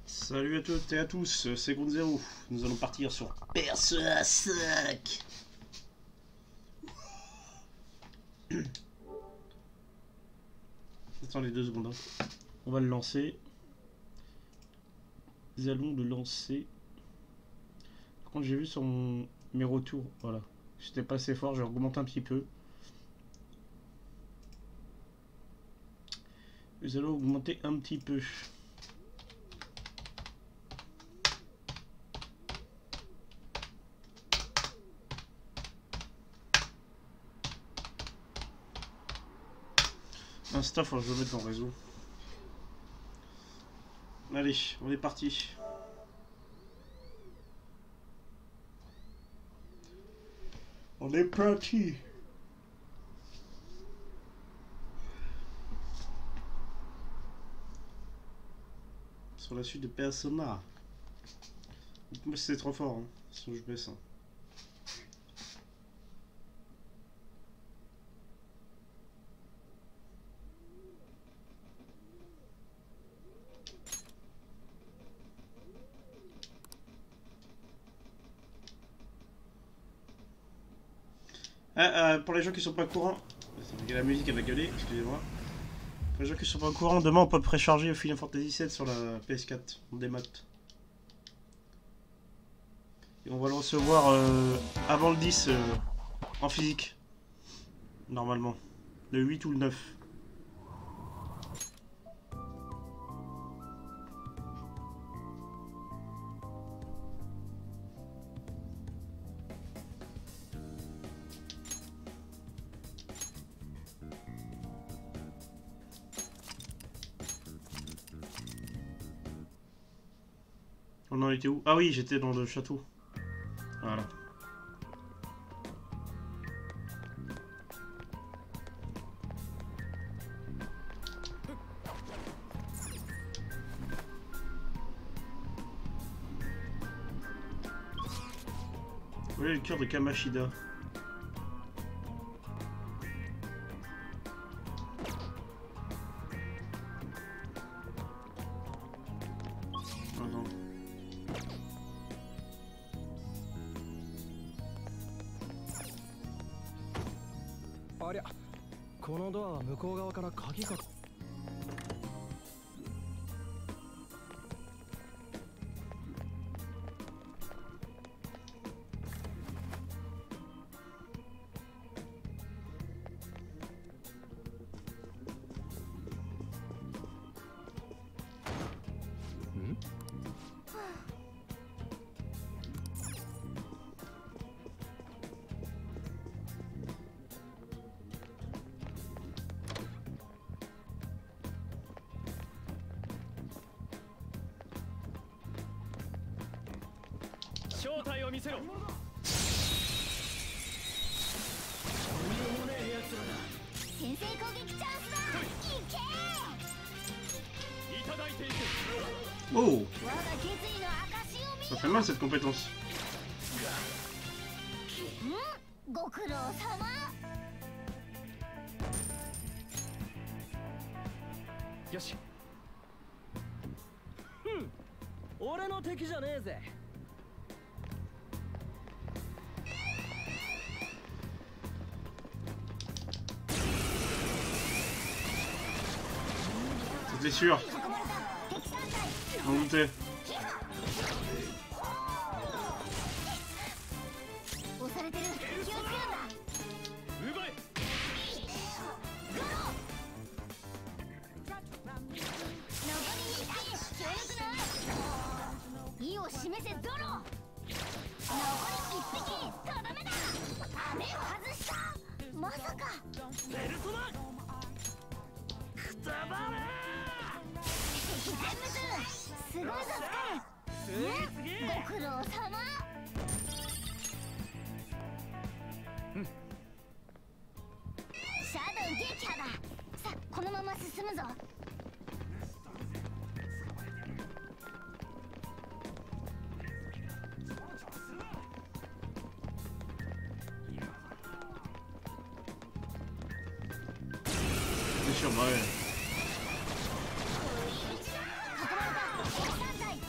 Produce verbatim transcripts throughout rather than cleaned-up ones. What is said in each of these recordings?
Salut à toutes et à tous, c'est Gonzero. Nous allons partir sur Persona cinq. Attendez deux secondes. Hein. On va le lancer. Nous allons le lancer. Par contre, j'ai vu sur mon... mes retours. Voilà. J'étais pas assez fort, je vais augmenter un petit peu. Nous allons augmenter un petit peu. Insta, faut que je le mette dans le réseau. Allez, on est parti. On est parti. Sur la suite de Persona. Dites-moi si c'est trop fort, hein. Sinon je baisse. Hein. Ah, euh, pour les gens qui sont pas au courant, la musique elle va gueuler, excusez-moi. Pour les gens qui sont pas au courant, demain on peut précharger Final Fantasy sept sur la P S quatre, en démat. Et on va le recevoir euh, avant le dix euh, en physique, normalement. Le huit ou le neuf. On en était où? Ah oui, j'étais dans le château. Voilà. Vous voyez le cœur de Kamashida. Oh, ça fait mal cette compétence. C'était sûr. On doutait. C'est sûr, bah ouais.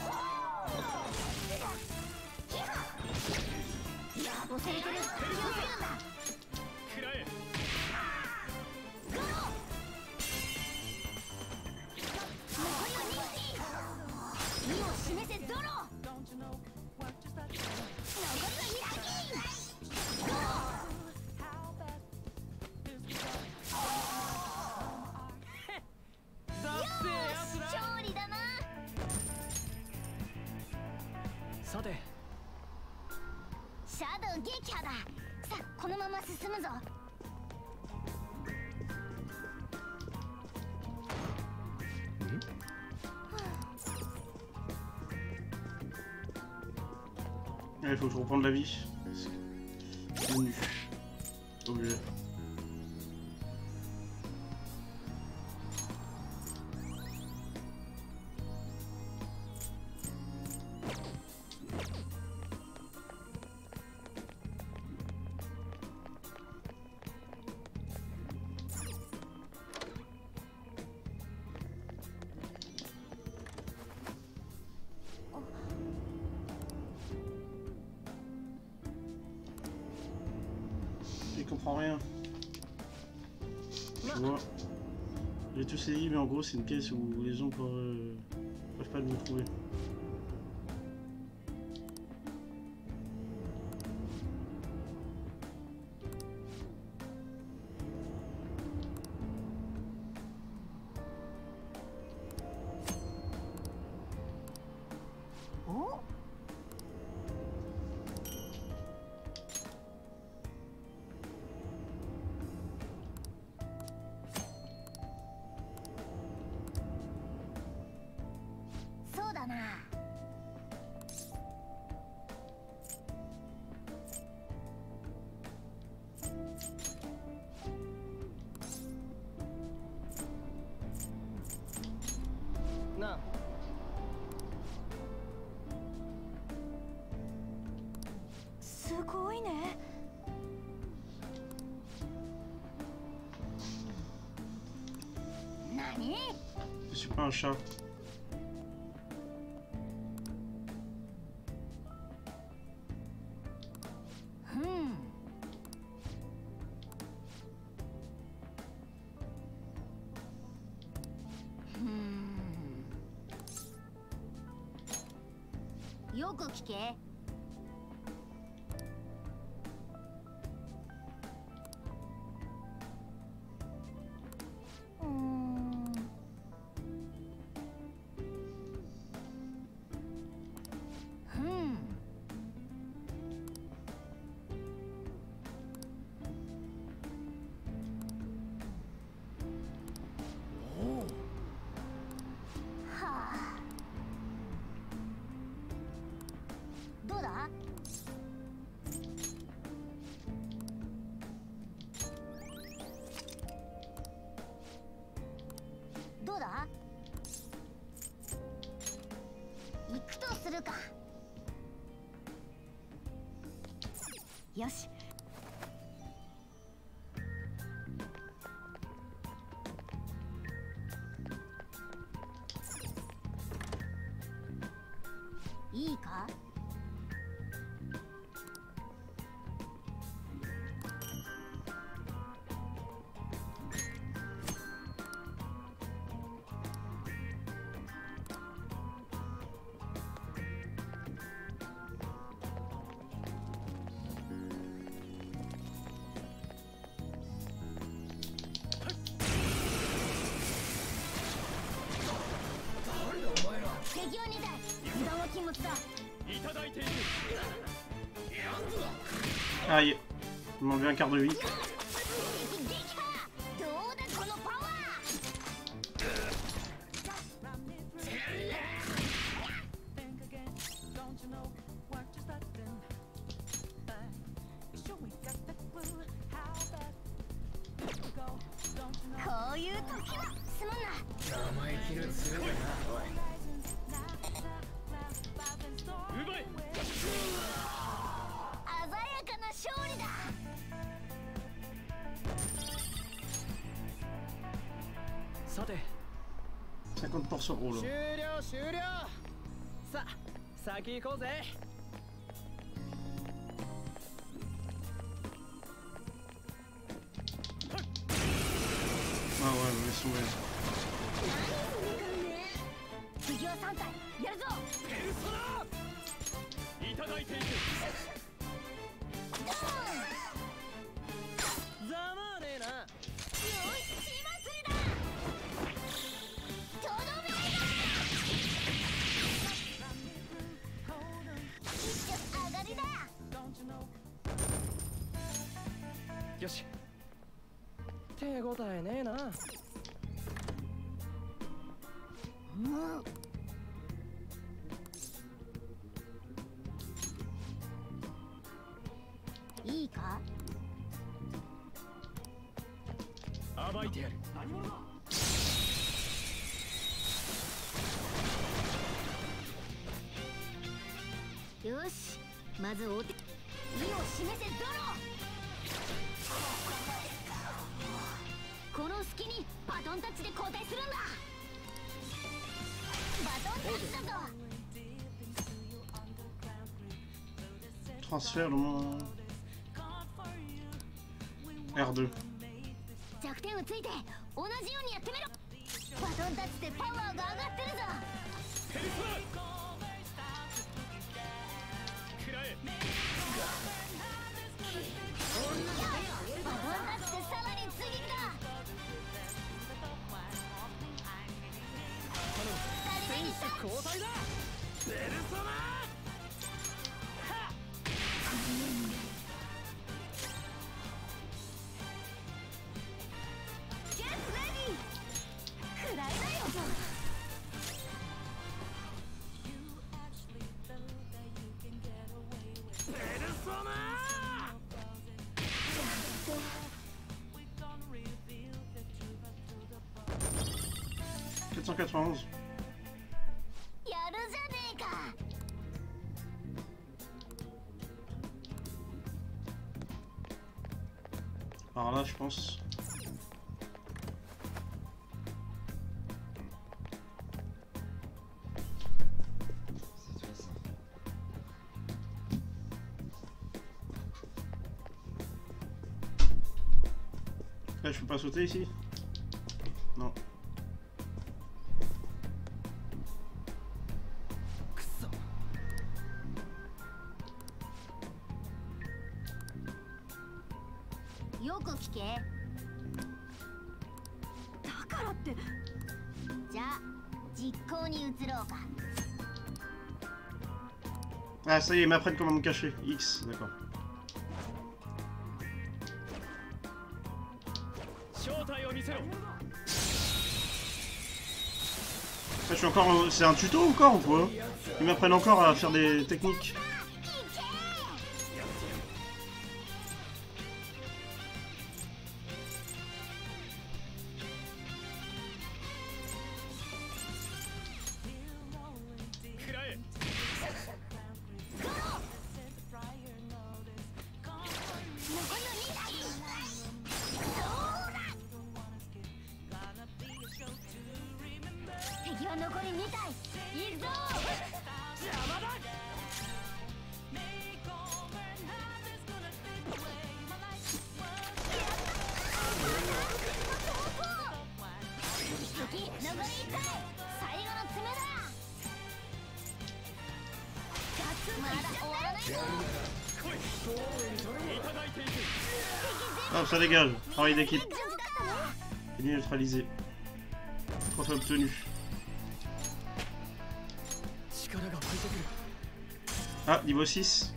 勝利だな。 さて、 シャドウ撃破だ。さあこのまま進むぞ。 Il faut que je reprenne la vie. C'est nu. Obligé. Il comprend rien. Tu vois. J'ai tout saisi, mais en gros, c'est une caisse où les gens peuvent, euh, peuvent pas nous trouver. Oh,そうだな。 なあ、 すごいね。何？ Je suis pas un chat. Hmm. Hmm. よく聞け。うーん。Hmm. はあ。どうだ？どうだ？行くとするか。よし。いいか？敵はにだい。油断は禁物だ。 いただいている。 Aïe. Il m'a enlevé un quart de vie. 撃破。どうだこのパワー。こういう時はすまんな。 生意気る強いな。奪え。 鮮やかな勝利だ。 さて、 cinquante pour cent. Oh 終 là. 了終了。さあ、先行こうぜ。 Ah ouais, mais laisse tomber. 次はさん体やるぞ。 ペルソナただいていく。ざまあねえな。 よし血祭りだ。とどめだ。一丁上がりだ。 よし。手応えねえな。 もういいか。 暴いてやる。 よし、まずお手意を示せドロ。この隙にバトンタッチで交代するんだ。バトンタッチだぞ。 Transfert le moins. R deux. 弱点をついて同じようにやってみろ。バトンタッチでパワーが上がってるぞ。 テニスだ。くらえ。 バトンタッチでさらに追撃だ。 選手交代だ。ベルソナ。 ゲットレディー。くらいだよ。 ベルソナ。 quatre cent quatre-vingt-onze. やるじゃねえか。 Par là, je pense. Là, je peux pas sauter ici? Non. くそ。 よく聞け。だからって。じゃあ実行に移ろうか。 Ah, ça y est, ils m'apprennent comment me cacher. X, d'accord. 正体を見せろ。 Ça, je suis encore. en- C'est un tuto encore ou quoi? Ils m'apprennent encore à faire des techniques. くらえ。 残りのにだい。敵は残りにたい。行くぞ。 邪魔だ。 敵残りいっかい。最後の爪だ。まだ終わらないぞ。 来い。いただいていく。 Ah, ça dégage. Travail d'équipe. 順次だったの。 Ennemi neutralisé. Trophée obtenu. 力が湧いてくる。 Ah, niveau six.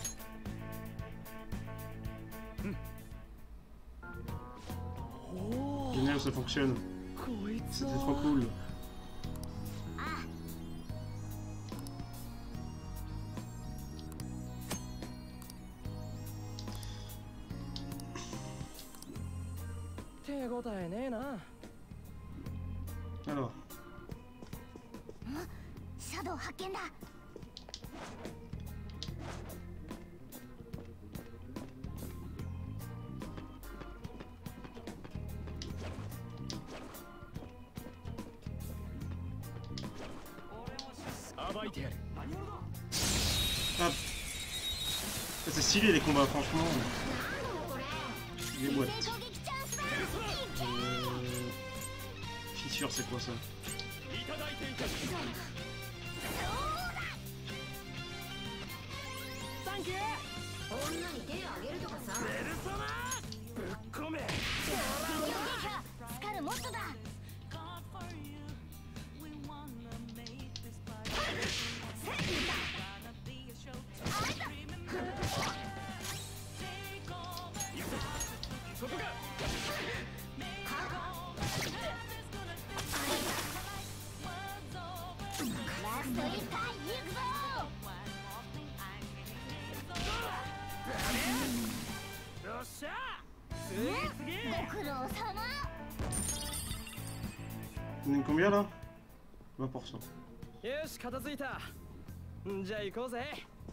Génial, ça fonctionne. こいつ C'était は trop cool. あ手応えねえな。 Alors. シャドウ発見だ。 暴いてやる。 Hop. C'est stylé les combats, franchement. Les boîtes. 攻撃チャンスだ。 Euh... Fissure, c'est quoi ça? いただいていく。 女に手をあげるとかさ。 ペルソナぶっ込め。 スカルもっとだ。 そこか。 ラストいったいくぞ。 よっしゃ。次次。 ご苦労様。 On est combien là? vingt pour cent. よし片付いた。じゃあ行こうぜ。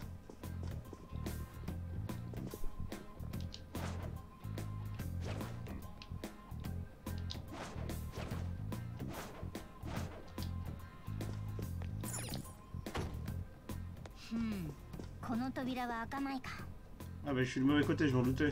この扉は開かないか。 Ah bah je suis du mauvais côté, je m'en doutais.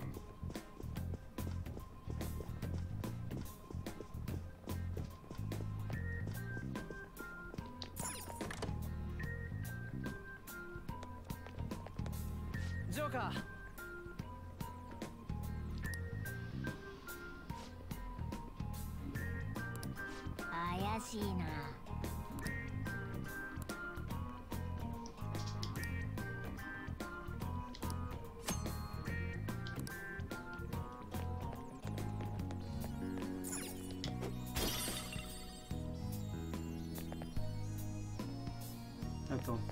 ジョーカー。 怪しいな。 Attends.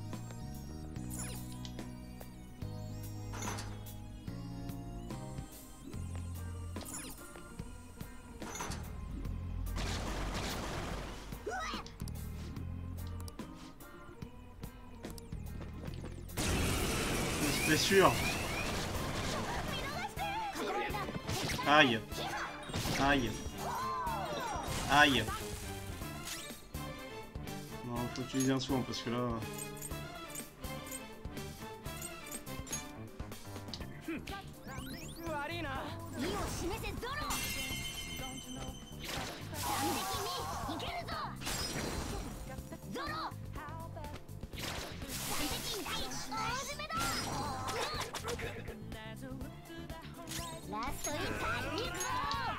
C'est sûr. Aïe. Aïe. Aïe. Non, faut utiliser un soin parce que là... 悪いな。 意を示せゾロ。完璧にいけるぞ。ゾロ。完璧に大大詰めだ。ラストいったいくぞ。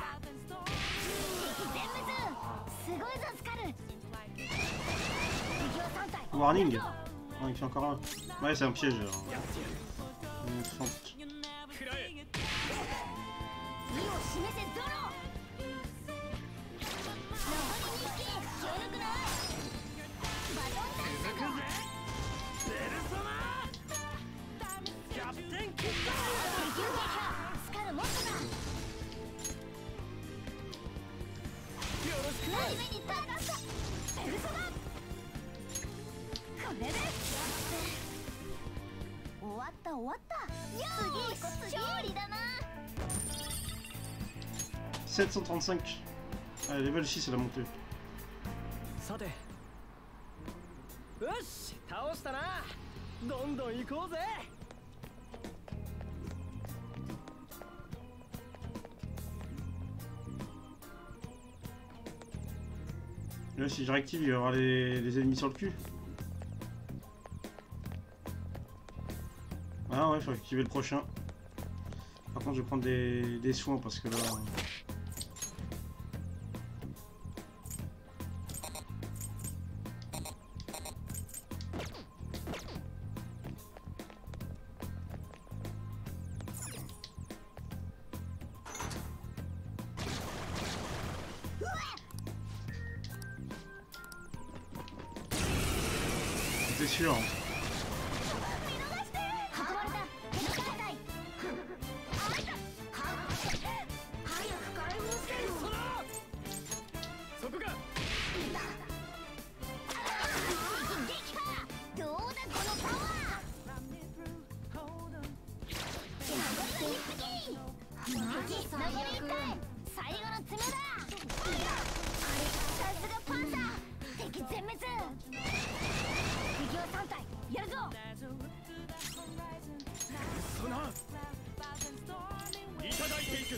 敵全滅。すごいぞスカル。敵はさん体。 Warning. Oh, il fait encore un. Ouais, c'est un piège. Alors. Une fente. 食らえ。 意を示せゾロ。残りに匹気を抜くな。バトンタッチだぞ。 ペルソナ。キャプテンキッド。 敵を撃破。スカルモットだ。 よろしく。 初めにたかったペルソナ。これで終わった終わった。次勝利だな。 sept cent trente-cinq. Allez, level six, elle a monté. さて。よし倒したな。どんどん行こうぜ。 Là, si je réactive, il va y avoir les, les ennemis sur le cul. Ah ouais, faut activer le prochain. Par contre, je vais prendre des, des soins parce que là... C'est sûr. 運ばれた手の形態。早く解放してよ。 そこか。 撃破。どうだこのパワー。残り一匹。残り一体。最後の爪だ。さすがパンサー。敵全滅。敵はさん体。やるぞ。 そないただいていく。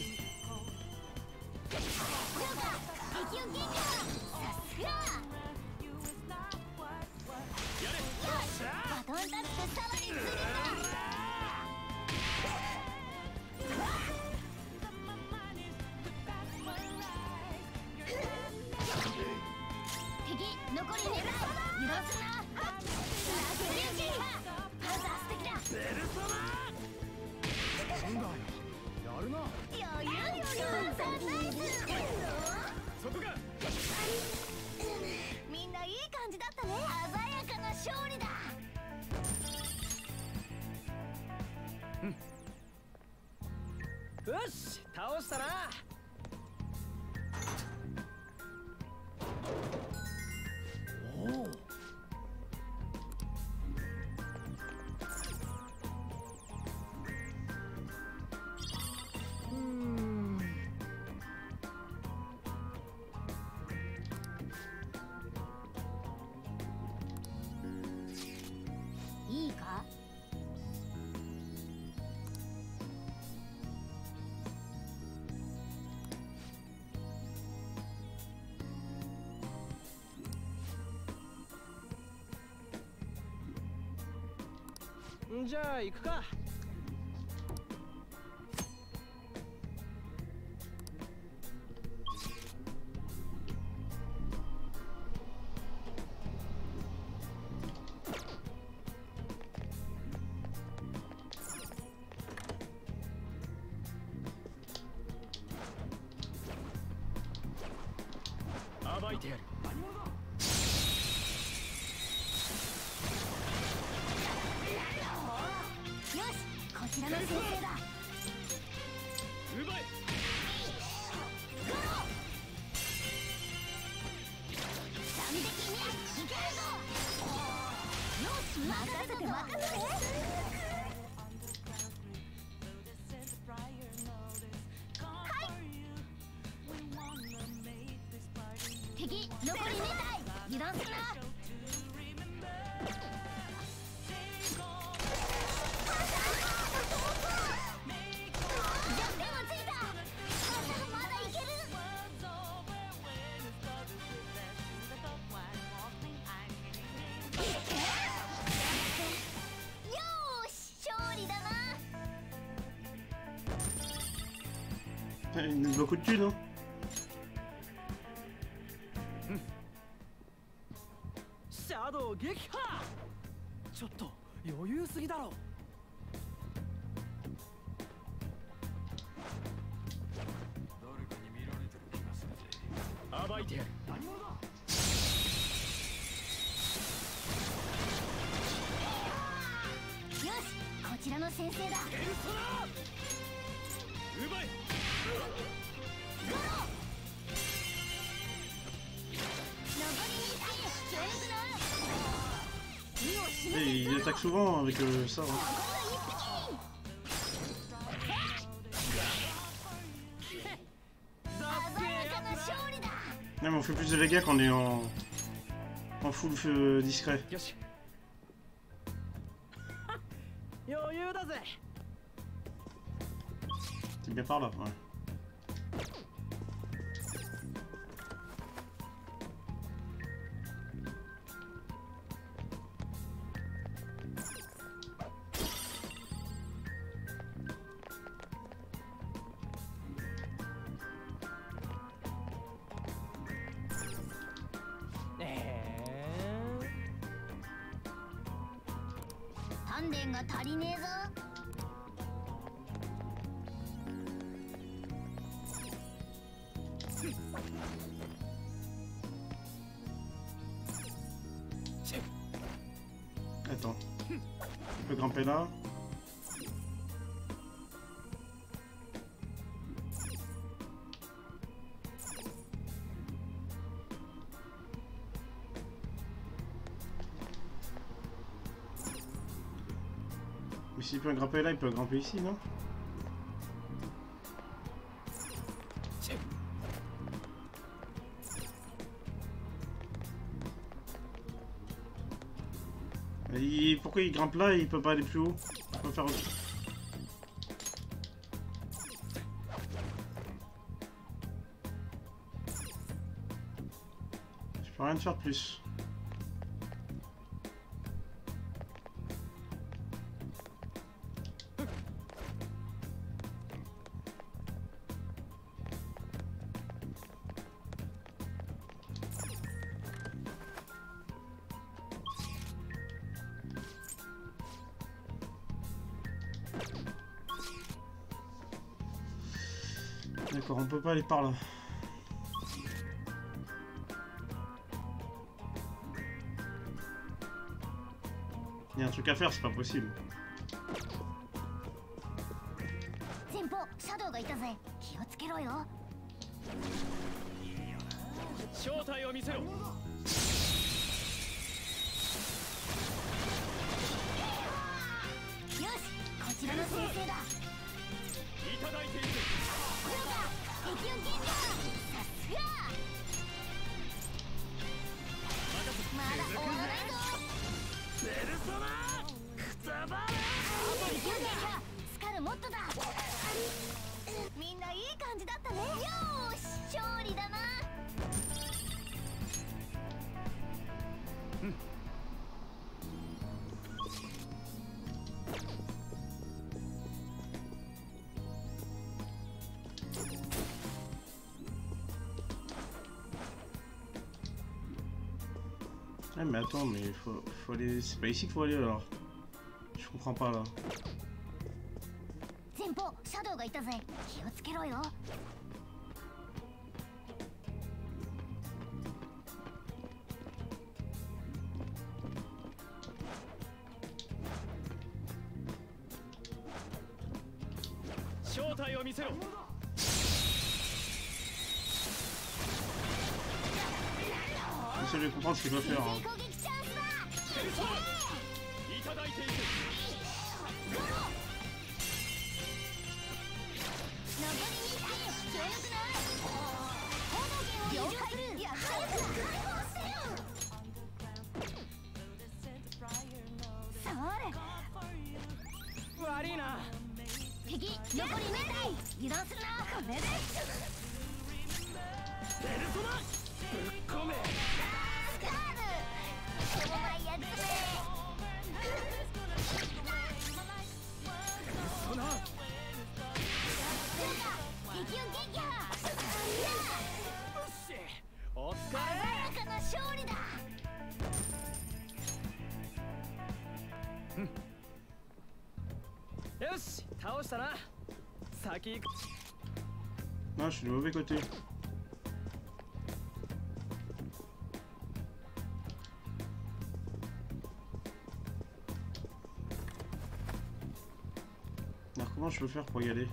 そうか。敵を撃破。さすが。 やれ。よっしゃ。 バトンタッチでさらにするんだ。 やかな勝利だ。 よし倒したな。おおいいか。 じゃあ行くか。暴いてやる。 よし、こちらの先生だ。 奪え。 三撃にいけるぞ。よし、任せて任せて。敵残りに体油断するな。弱点はついた。まだいける。よーし、勝利だな。 Il nous beaucoup de thunes, hein. シャドウ撃破。ちょっと余裕すぎだろ。誰かに見られてる気がするぜ。暴いてやる。何者だ。 よし、こちらの先生だ。 エルソナー奪え。 ゴロ残りに体強力な。身を締 Et めて il attaque souvent avec euh, ça. Hein. 鮮やかな勝利だ。 Non, mais on fait plus de dégâts quand on est en, en full euh, discret. よし。余裕だぜ。 C'est bien par là, ouais. Eh. 鍛錬が足りねえぞ。 Attends. On peut grimper là. Mais s'il peut grimper là, il peut grimper ici, non? Il... Pourquoi il grimpe là et il peut pas aller plus haut? Il peut faire autre chose. Je peux rien faire de plus. D'accord, on peut pas aller par là. Il y a un truc à faire, c'est pas possible. 前方シャドウがいたぜ。気をつけろよ。 正体を見せろ。 よし、こちらの先生だ。 いただいている。 これが敵を撃破。さすが。まだ終わらないぞ。 ペルソナくたばれ。 敵を撃破。スカルモットだ。みんないい感じだったね。よーし、勝利だな。 Ah mais attends, mais il faut, faut aller... C'est pas ici qu'il faut aller alors. Je comprends pas là. 前方シャドウがいたぜ。気をつけろよ。 正体を見せろ。 J'essaie de comprendre ce qu'il doit faire. Hein. 攻撃チャンスだ。 いただいている。 残りに体気は良くない。行動権を了解。いや、早く解放してよ。それ。 悪いな。 敵残りに体油断するな。これで。 ペルソナぶっ込め。 スカール。お前やっつけ。 そな。 敵を撃破。 お疲鮮やかな勝利だ。 れ。よし、倒したな。先行く。 Non, je suis du mauvais côté. Alors comment je peux faire pour y aller?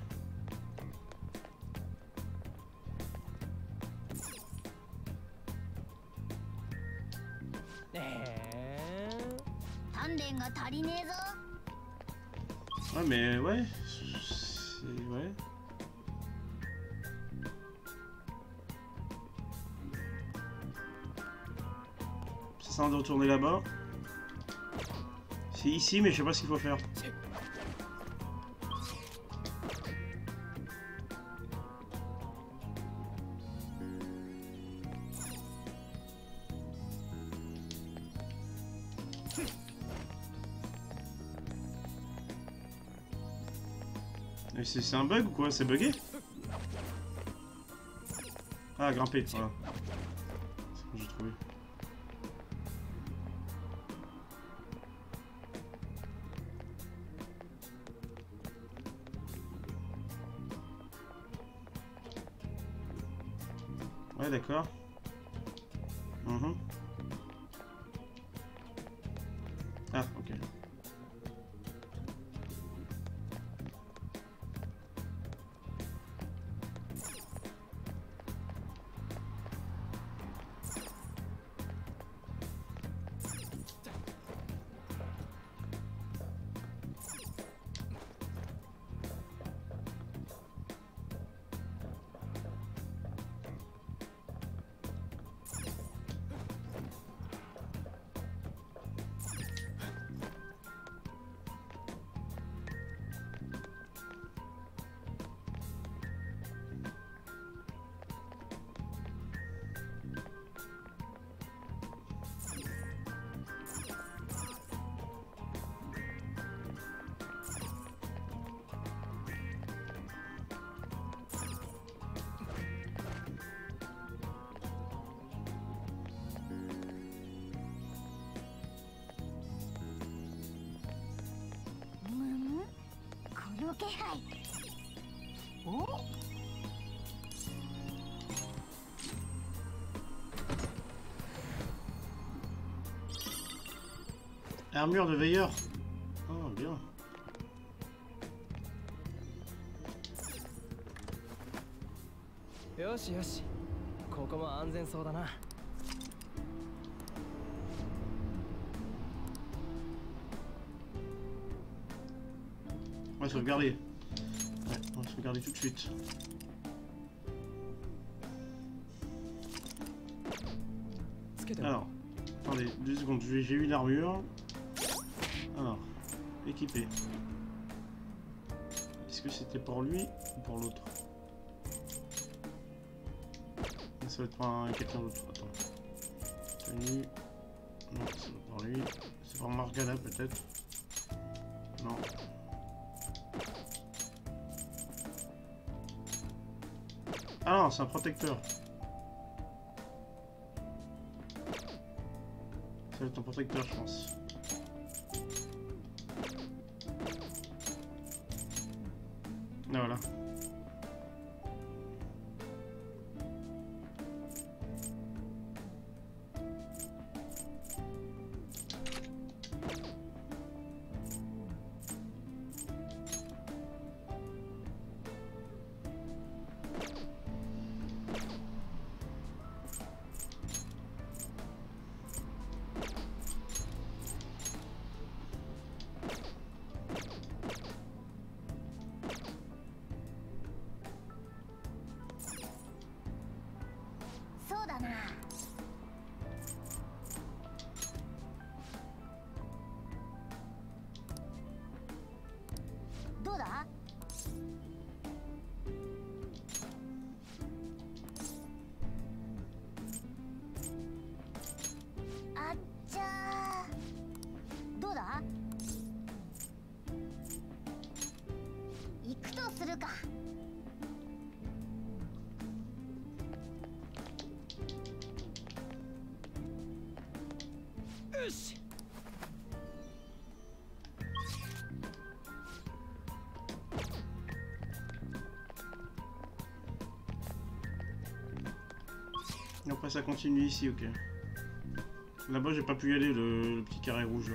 鍛錬が足りねえぞ。 Ah mais ouais, c'est... ouais. C'est ça de retourner là-bas. C'est ici mais je sais pas ce qu'il faut faire. Mais c'est un bug ou quoi? C'est bugué? Ah, grimper, voilà. C'est ce que j'ai trouvé. Ouais, d'accord. Mmh. Ah, ok. の気配。お？ Armure de veilleur. Oh, bien. Yoしよし、ここも安全そうだな。 On va sauvegarder. Ouais, on va sauvegarder tout de suite. Alors, attendez, deux secondes, j'ai eu une armure. Alors, équipé. Est-ce que c'était pour lui ou pour l'autre? Ça va être pour un quelqu'un d'autre. Attends. Tenue. Non, c'est pas pour lui. C'est pour Morgana peut-être. Non. Ah non, c'est un protecteur. Ça va être un protecteur, je pense. Ah, voilà. Et après ça continue ici, ok. Là-bas j'ai pas pu y aller, le, le petit carré rouge là.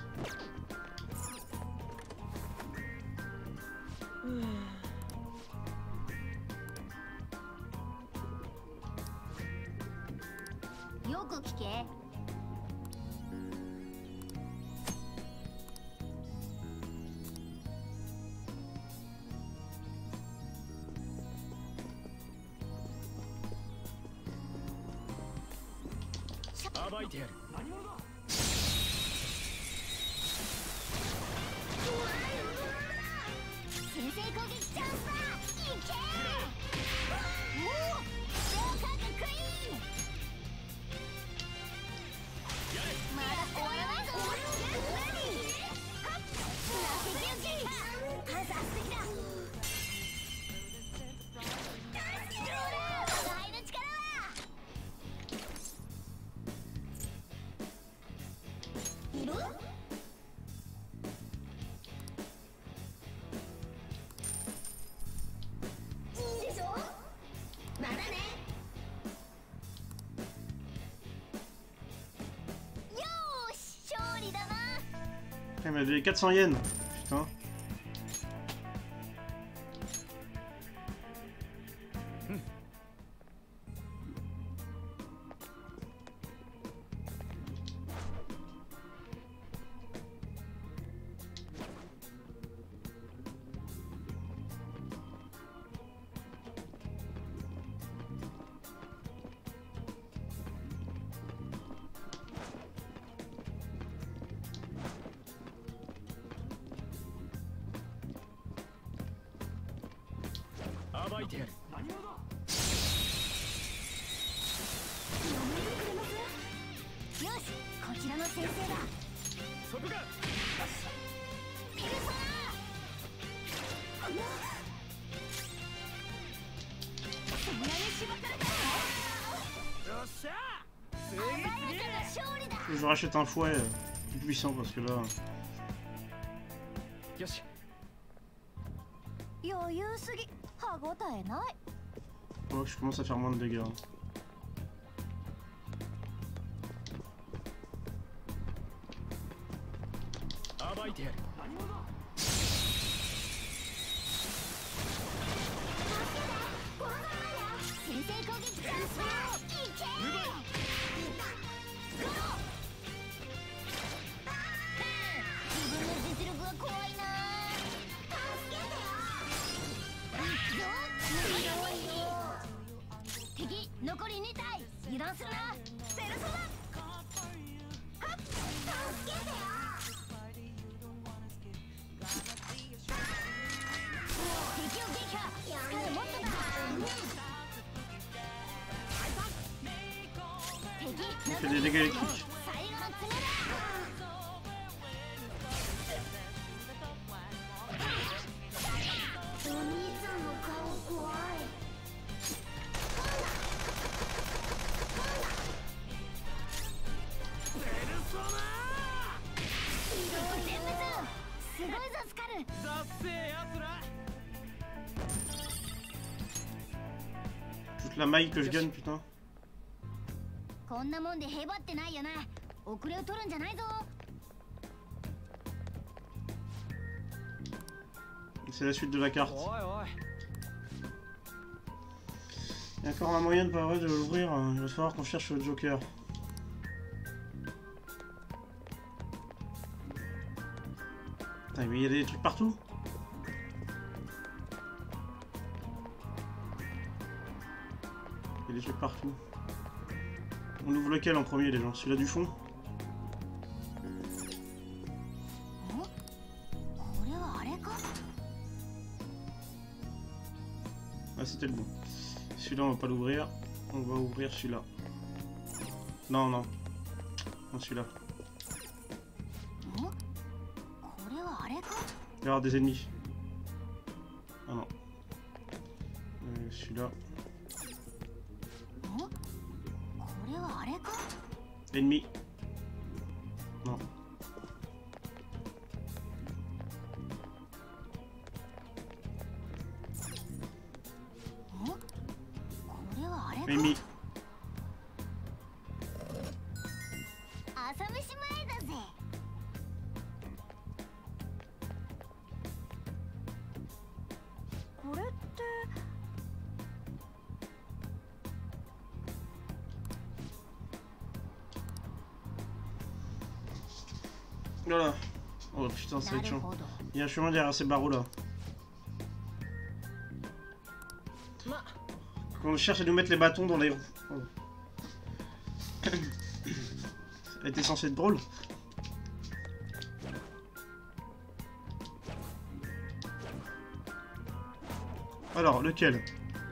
Il m'a donné quatre cents yens. Putain. Je rachète un fouet euh, plus puissant parce que là. Oh, je commence à faire moins de dégâts. ばいてやる。 先制攻撃チャンスだ。いけー。自分の実力は怖いな。助けてよ。いいよ。敵残りに体。油断するな。ペルソナ。はっ。助けてよ。敵を撃破。スカルもっとだ。 Il fait des dégâts électriques. Toute la maille que je gagne, putain. こんなもんでへばってないよな。遅れを取るんじゃないぞ。 C'est la suite de la carte. おいおい。 Il y a encore un moyen de pas de l'ouvrir. Il va falloir qu'on cherche le Joker. Putain, mais il y a des trucs partout. Il y a des trucs partout. On ouvre lequel en premier, les gens? Celui-là du fond? Ah, c'était le bon. Celui-là, on va pas l'ouvrir. On va ouvrir celui-là. Non, non. Non, celui-là. Il va y avoir des ennemis. Ah non. Euh, celui-là. Ennemi. Non. Ennemi. 朝飯前だぜ。これって。 Voilà. Oh putain, ça va être chiant. Il y a un chemin derrière ces barreaux là. Quand on cherche à nous mettre les bâtons dans les roues. Oh. Ça a été censé être drôle. Alors, lequel?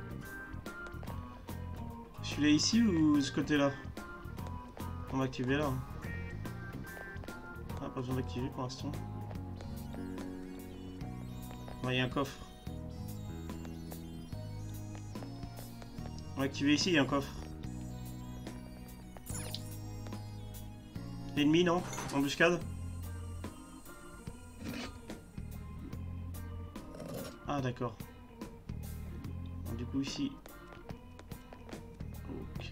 Celui-là ici ou ce côté-là? On va activer là. Ah, pas besoin d'activer pour l'instant. Il y a un coffre. On va activer ici, il y a un coffre. Ennemi, non? Embuscade? Ah, d'accord. Du coup, ici. Ok.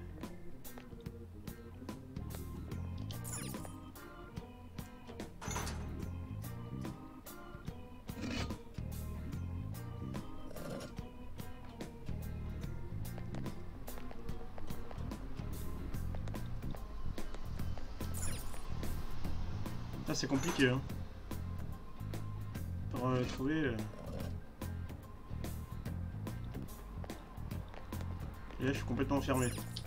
Ah, c'est compliqué, hein. Pour euh, trouver... Euh... Et là, je suis complètement fermé.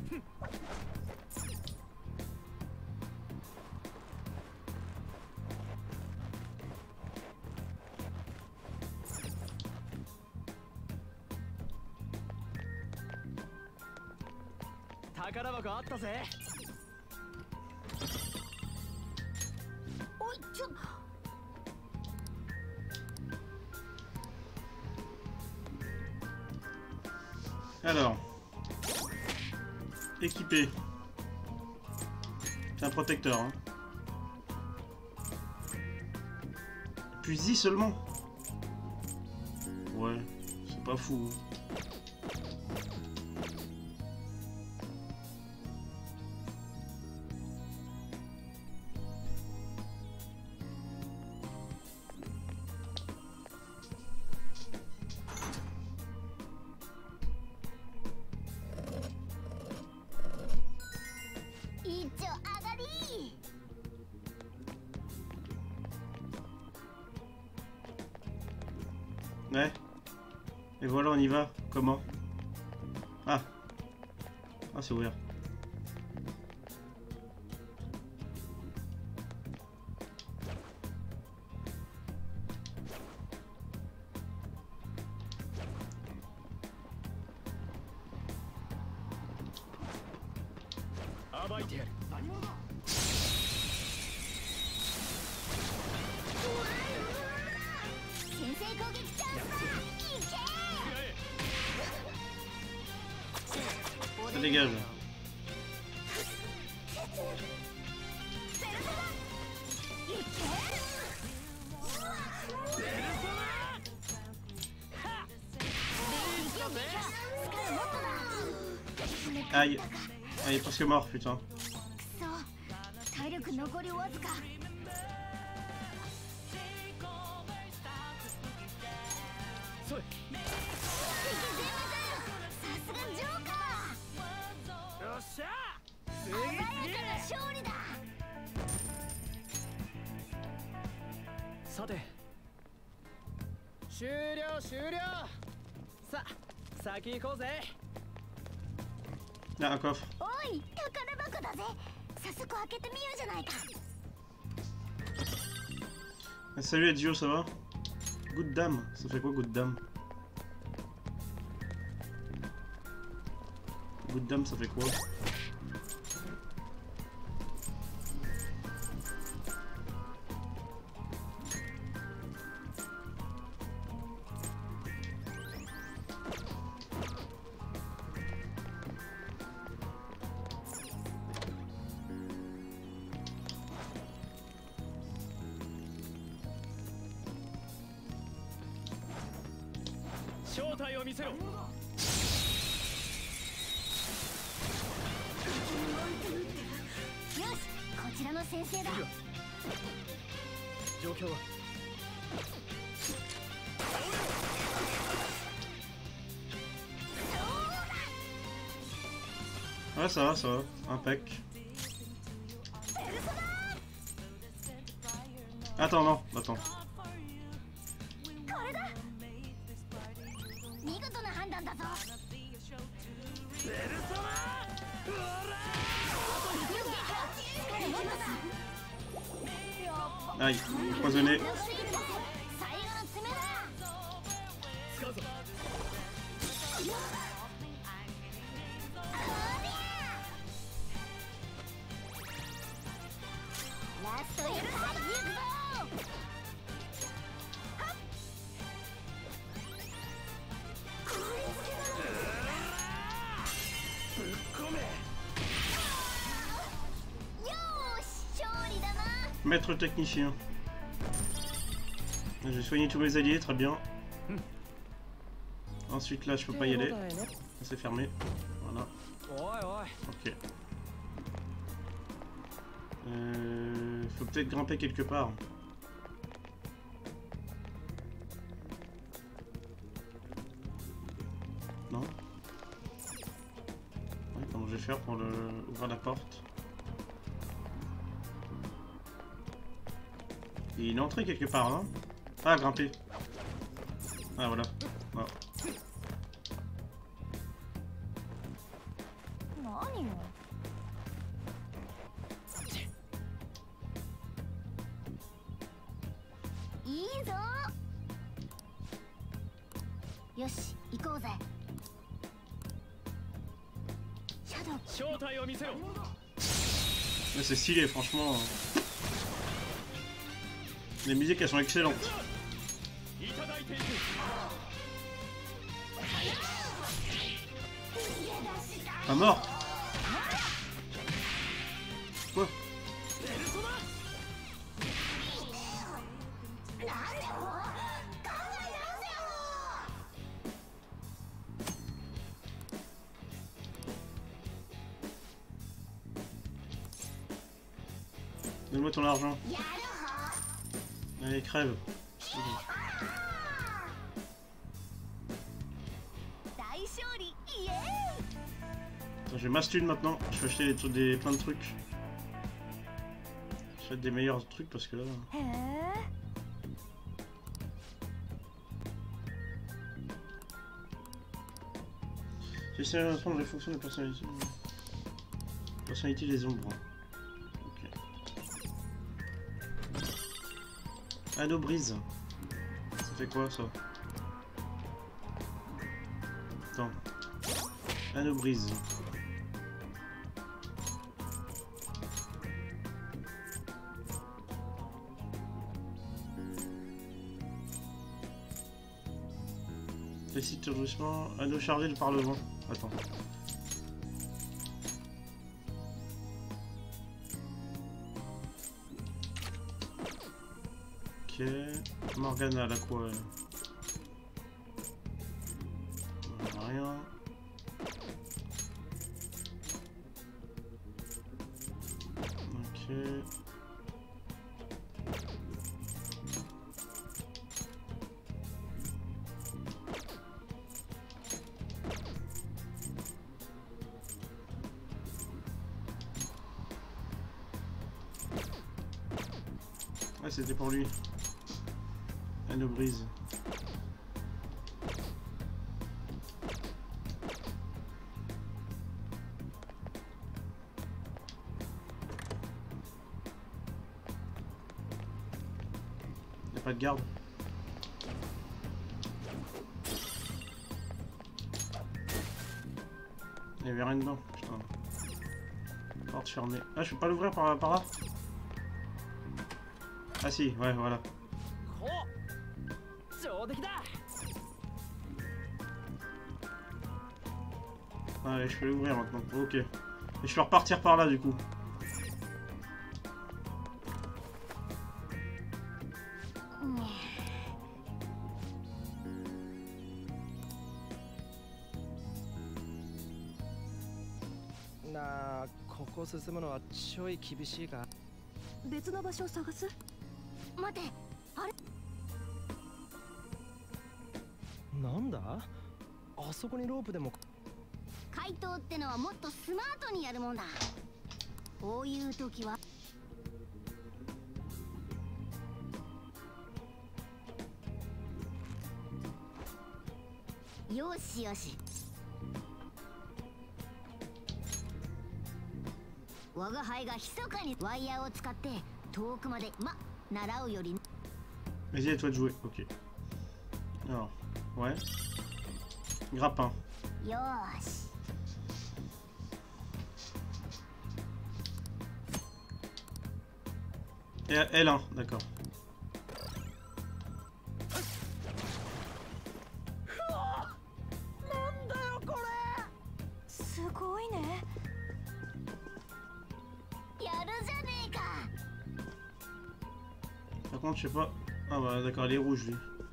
Alors, équipé. C'est un protecteur. Hein. Puis-y seulement. Ouais, c'est pas fou. Ouais. Et voilà, on y va. Comment? Ah. Ah, c'est ouvert. Ça dégage. Aïe. Ah, il est presque mort, putain. Ah, un coffre. Ah, salut Ezio, ça va? Good dame, ça fait quoi good dame? Good dame, ça fait quoi? Ouais, ça va, ça va. Impec. Attends, non, attends. Aïe, empoisonné. Maître technicien. J'ai soigné tous mes alliés, très bien. Ensuite là je peux pas y aller. C'est fermé. Voilà. Ok. Euh, faut peut-être grimper quelque part. Non? Ouais, comment je vais faire pour le... ouvrir la porte? Il y a une entrée quelque part, hein? Ah, grimper. Ah, voilà. Ah. C'est stylé, franchement. Les musiques, elles sont excellentes. Pas mort. Quoi? Donne-moi ton argent. Allez, crève. J'ai ma thune maintenant, je vais acheter des, trucs, des, plein de trucs. J'achète des meilleurs trucs parce que là... J'essaie d'apprendre les fonctions de personnalité. Personnalité des ombres. Ok. Anneau brise. Ça fait quoi ça? Attends. Anneau brise. Félicite doucement. Anneau chargé par le vent. Attends. Ok. Morgana, elle a quoi elle? On a rien. Ok. Ouais, c'était pour lui. Anneau brise. Y'a pas de garde. Il y avait rien dedans, putain. Porte fermée. Ah, je peux pas l'ouvrir par, par là? Ah si, ouais, voilà. Allez, je peux l'ouvrir maintenant. Ok. Et je peux repartir par là du coup. なあ、ここ進むのはちょい厳しいか。 別の場所を探す。待て、あれ。 なんだ？あそこにロープでも。 怪盗ってのはもっとスマートにやるもんだ。こういう時はよしよし。我が輩が密かにワイヤーを使って遠くまでま習うより。 Vas-y, à toi de jouer. Ok. Alors, ouais. Grappin. よーし。 Et L un, d'accord. なんだよこれ。すごいね。やるじゃねえか。 Par contre, je sais pas. Ah bah d'accord, elle est rouge lui.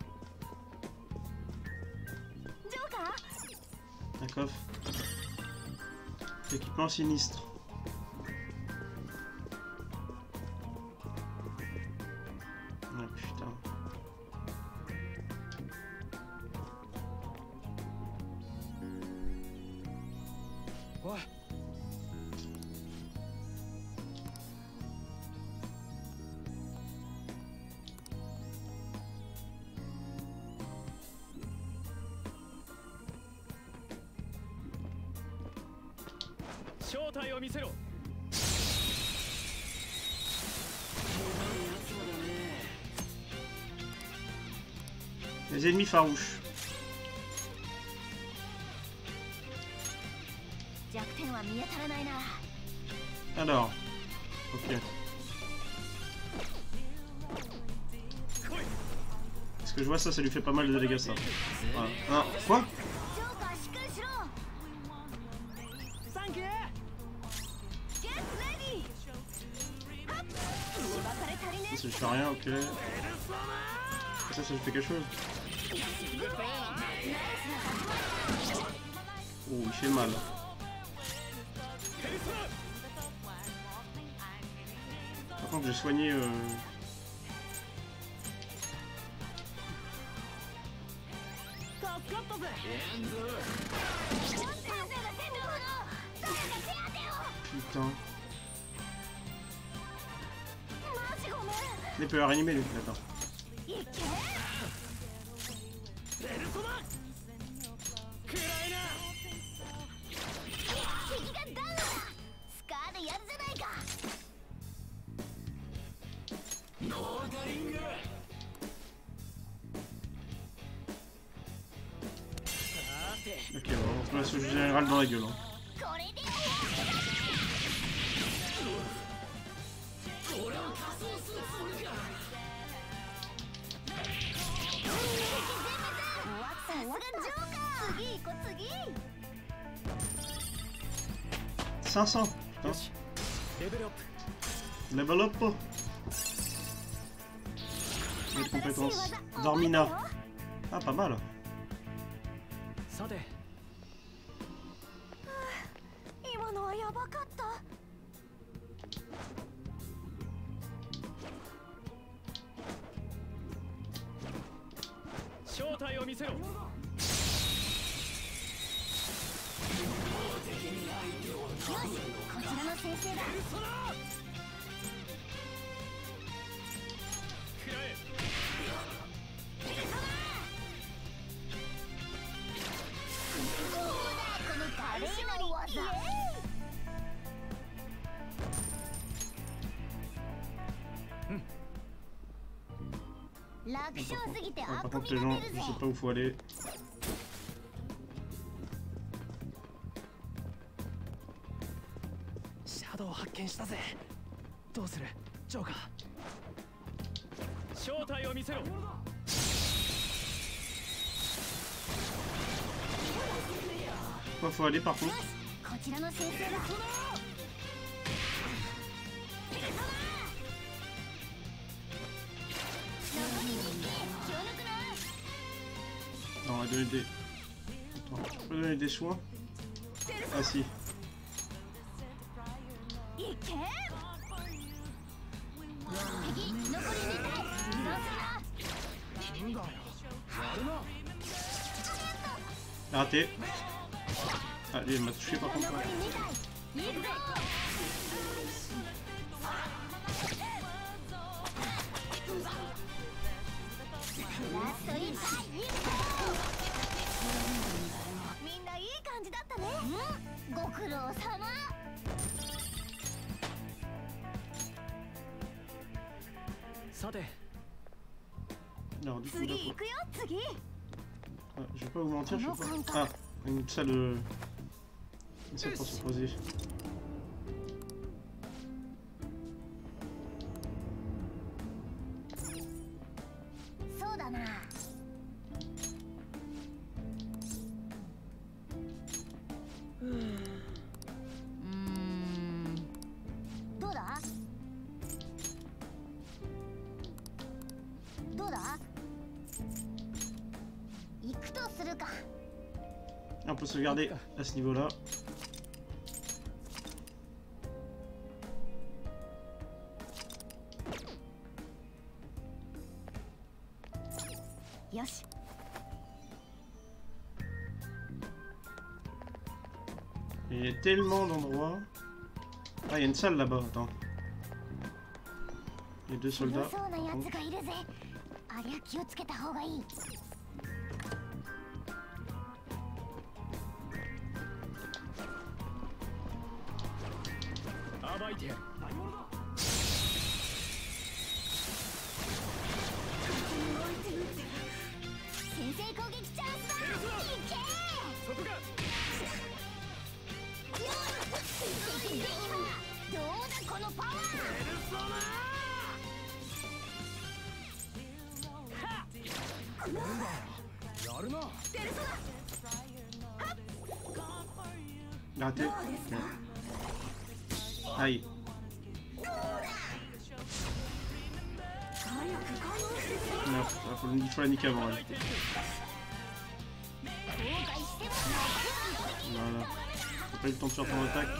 ジョーカー。 Un coffre. Équipement sinistre. Ah putain. Ouais. Les ennemis farouches. 弱点は見当たらないな。 Alors. Ok. Parce que je vois ça, ça lui fait pas mal de dégâts ça. Voilà. Ah, quoi? ジョーカーしっかりしろ。 サンキュー。 ゲットレディー。はっ。芝刈れ足りね Ça, ça lui fait rien, ok. Ça, ça lui fait quelque chose. Oh, il fait mal. Par contre, j'ai soigné. Euh... Putain. Il peut réanimer lui, d'accord. Ok, bon, on se met le général dans la gueule. Hein. これでさすがジョーカー。次行こう次。 cinq cents. よしレベルアップ Level up. Nouvelle compétence. Dormina. Ah, pas mal. さて今のはやばかった。 正体を見せろ。 よし、こちらの先生だ。この華麗な技。楽勝すぎてア Par ップ contre, に les な gens, ってる je ぜ。 sais pas où faut aller. シャドウ発見したぜ。どうするジョーカー。正体を見せろ。 Quoi, faut aller par contre? よし、こちらの先生だ。残りにって気を抜くな。 Non, on va donner des. Attends, je peux donner des soins? Ah si. いけ。敵残りに体。移動するな。 なんだよ。やるな。 Raté. Ah, lui, il m'a touché par contre. 残りに体。行くぞ。ラストいち体。行くぞ。みんないい感じだったね。うん、ご苦労様。 さて Alors, du coup, 次 là, 行くよ次。 ah, je vais pas vous mentir, je sais pas. Ah, une salle. euh, Une salle pour se poser. そうだな。うーん。どうだ？どうだ？行くとするか。 On peut se regarder à ce niveau-là. よし。 Il y a tellement d'endroits. Ah, il y a une salle là-bas, attends. Il y a deux 強 soldats. そうなや par つ contre. がいるぜ。ありゃ気をつけた方がいい。 暴いてやる。 先制攻撃チャンスだ。いけ。 そこか。 どうだこのパワー。 やるな。 Raté. Ok. Aïe. Non, faut, il faut la niquer avant. Elle. Voilà. T'as pas eu le temps de faire ton attaque.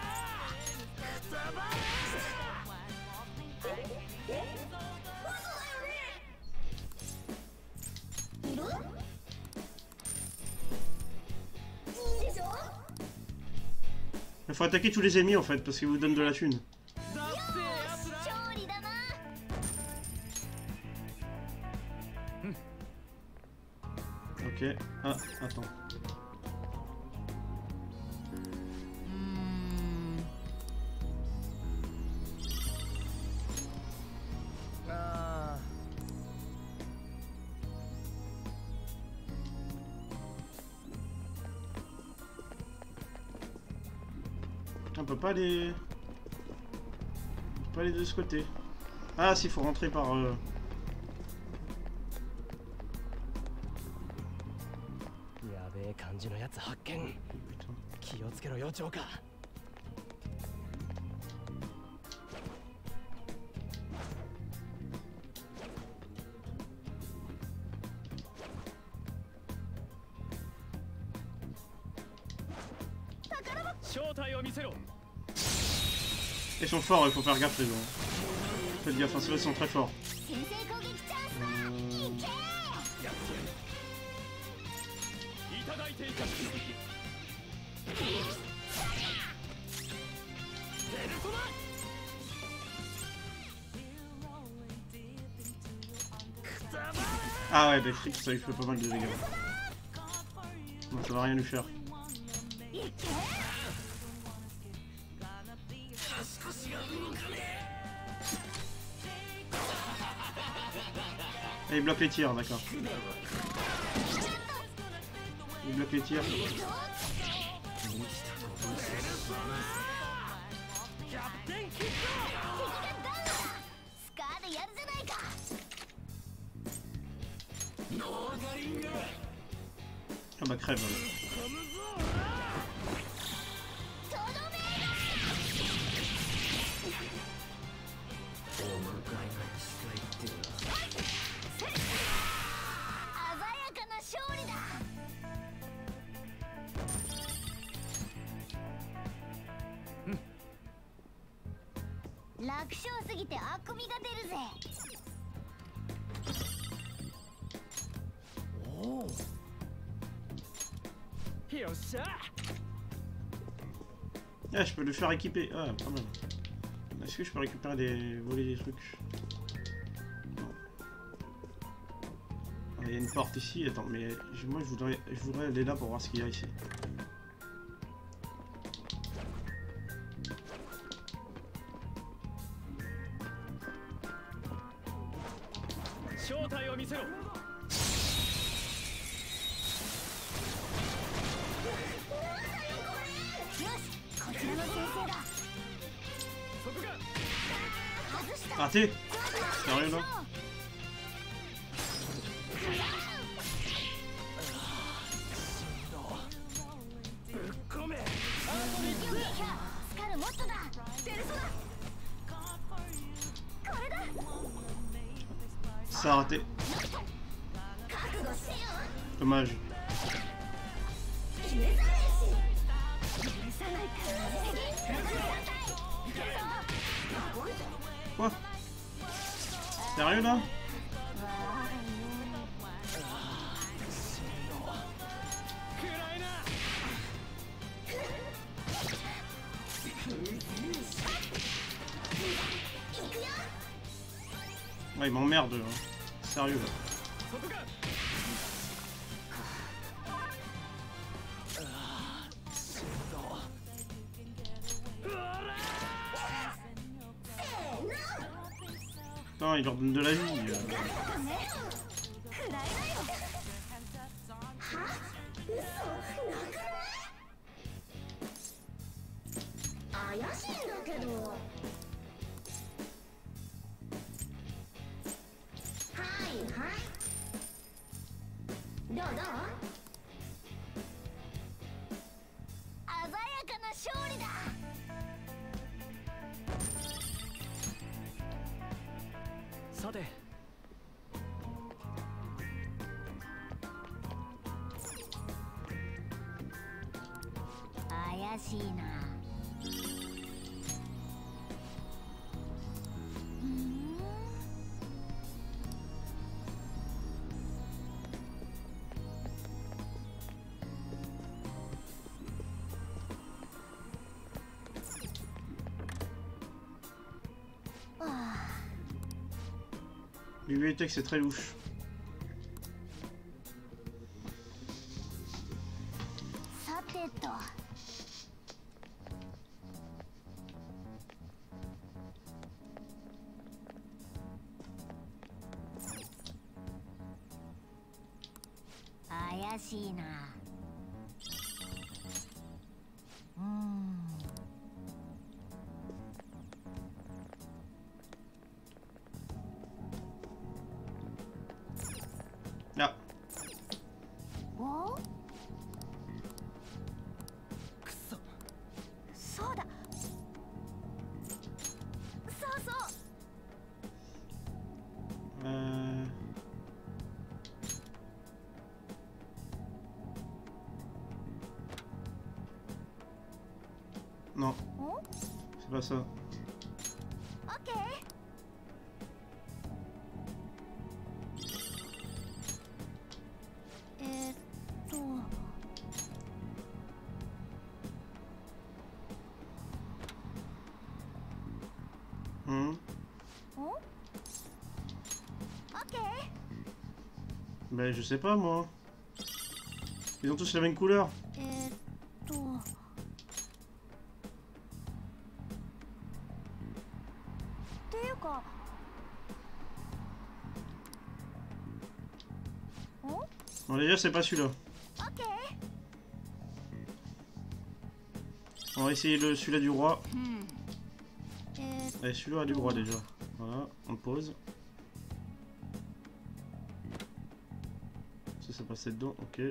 Il faut attaquer tous les ennemis en fait, parce qu'ils vous donnent de la thune. 勝利だな。 Ok. Ah, attends. あ On peut pas aller... On peut pas aller de ce côté. Ah si, faut rentrer par... Euh... やべえ感じのやつ発見。気をつけろよジョーカー。正体を見せろ。 Ils sont forts, il faut faire gaffe les gens. Faites gaffe, hein, ceux-là ils sont très forts. Ah ouais, Befrix, ça lui fait pas mal de dégâts. Bon, ça va rien lui faire. Ah, il bloque les tirs, d'accord. Il bloque les tirs. Ah bah crève. Ah, je peux le faire équiper. Ah, pas mal. Est-ce que je peux récupérer des... voler des trucs? Non. Ah, il y a une porte ici. Attends, mais je- moi je voudrais, je voudrais aller là pour voir ce qu'il y a ici. Raté. Sérieux là? Ça a raté. Dommage. Quoi? Sérieux là? Ouais, il m'emmerde. Hein. Sérieux là. Putain, il leur donne de la vie. Euh... Bibliothèque, c'est très louche. おくそ。 そうだそうそう Euh... Non, お c'est pas ça. オッケー えーっと Hmm. おオッケー Ben je sais pas moi. Ils ont tous la même couleur. えーっとっていうかおオッ Bon déjà c'est pas celui-là. ケー On va essayer le celui-là du roi. えーっ Allez, celui-là du roi déjà. Voilà, on le pose. Ça, ça passait dedans, ok.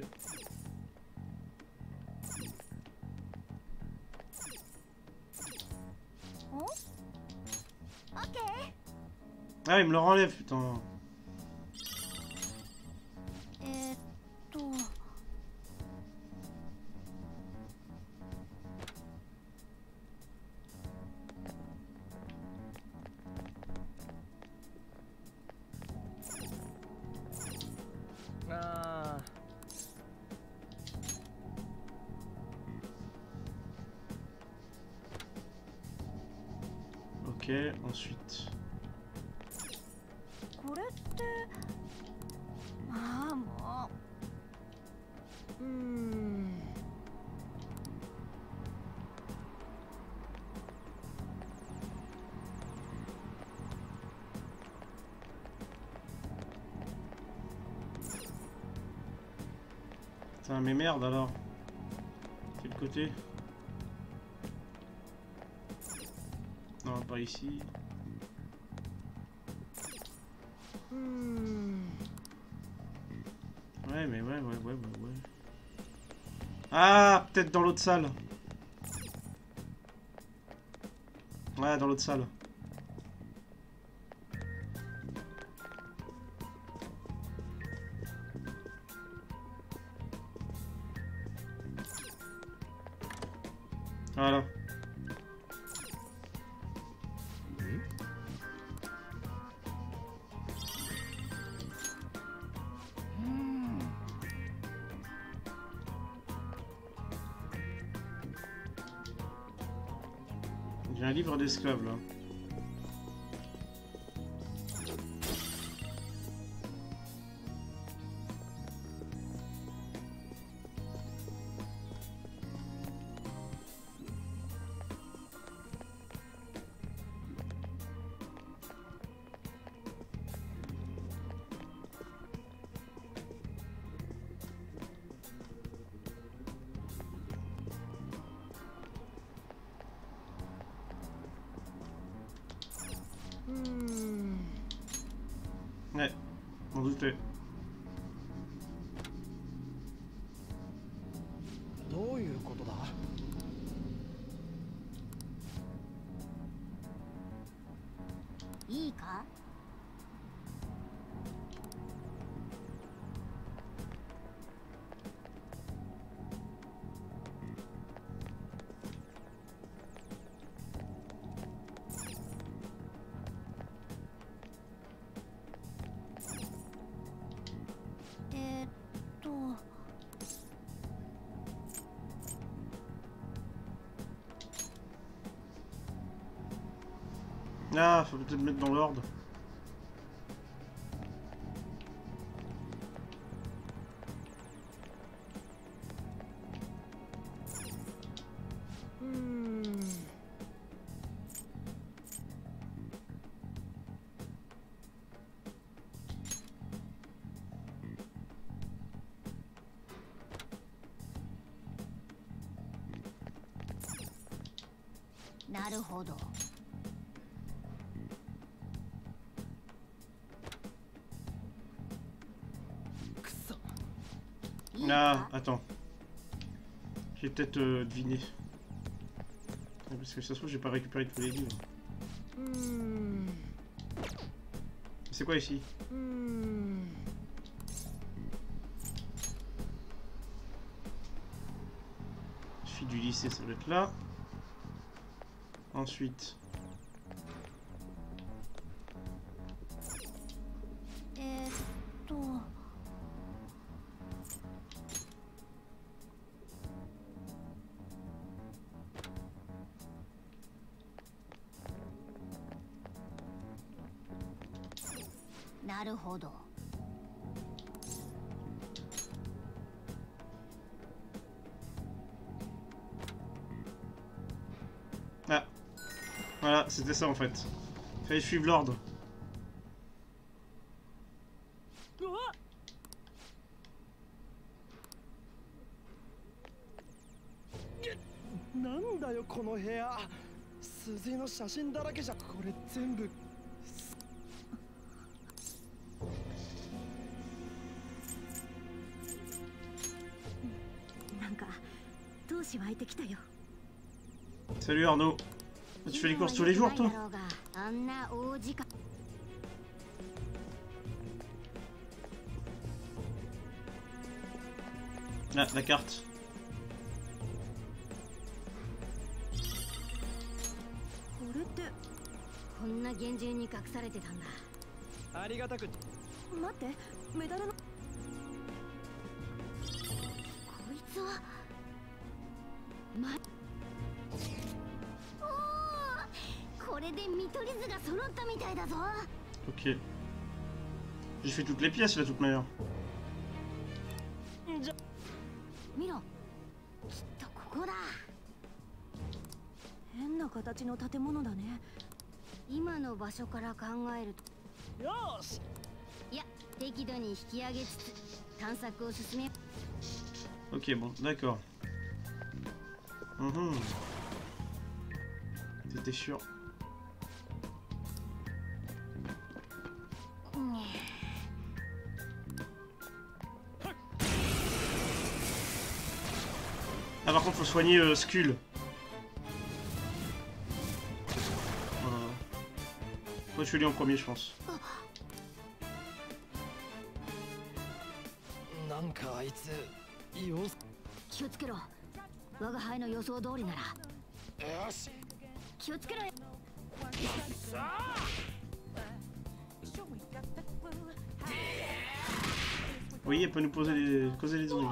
Ah, il me le renlève, putain. えーっとああ。 Ok, ensuite. これってああもううーん。 Putain, mais merde alors. Quel côté? Non, pas ici. うーん。 Ouais, mais ouais, ouais, ouais, ouais, ouais. Ah, peut-être dans l'autre salle. Ouais, dans l'autre salle. Voilà. J'ai un livre d'esclaves là. Ouais, on doutait. どういうことだ。 いいかえーっと Ah, faut peut-être mettre dans l'ordre. Hmm. なるほど い Ah, attends. J'ai peut-être euh, deviné. Parce que ça se trouve, j'ai pas récupéré tous les livres. C'est quoi ici? Fille du lycée, ça doit être là. Ensuite. Ah, voilà, c'était ça en fait. Fallait suivre l'ordre. Salut Arnaud. Tu fais les courses tous les jours toi? Ah, la carte. Ok. J'ai fait toutes les pièces là, de toute manière. Ok, bon, d'accord. Mmh. T'étais sûr. Ah, par contre, faut soigner euh, Skull. Voilà. Faut tuer lui en premier, je pense. Oui, elle peut nous poser les... causer les ennuis.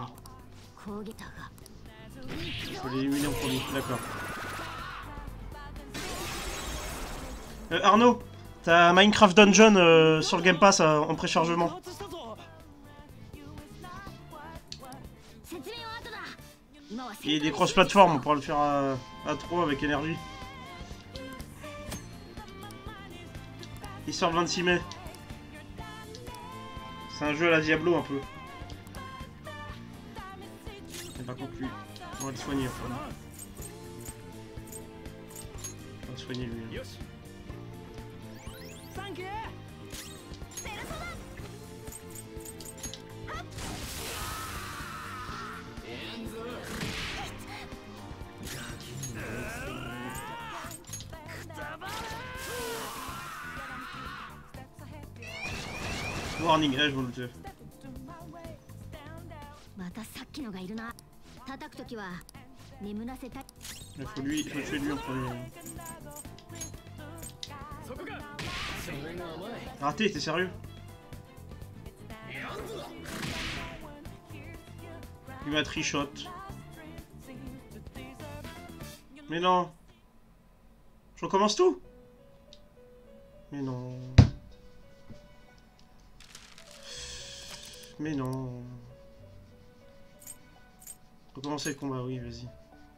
Il faut l'éliminer en premier, d'accord. Euh, Arnaud, t'as Minecraft Dungeon euh, sur le Game Pass euh, en préchargement. Il y a des cross-platforms, on pourra le faire à, à trois avec énergie. Il sort le vingt-six mai. C'est un jeu à la Diablo un peu. Et par contre lui, on va le soigner enfin. On va le soigner lui. Warning, là je vais le tuer. Il faut lui, il faut tuer lui en premier. Raté, t'es sérieux? Il m'a trichot. Mais non. Je recommence tout? Mais non. Mais non. Recommencer le combat, oui, vas-y.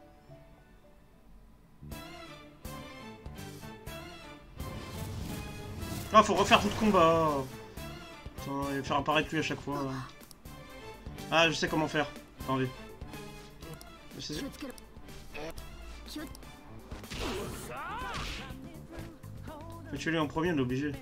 Ah, faut refaire tout le combat. Attends, il va faire apparaître lui à chaque fois. Ah, je sais comment faire. Attendez. Je sais... Faut tuer lui en premier, on est obligé.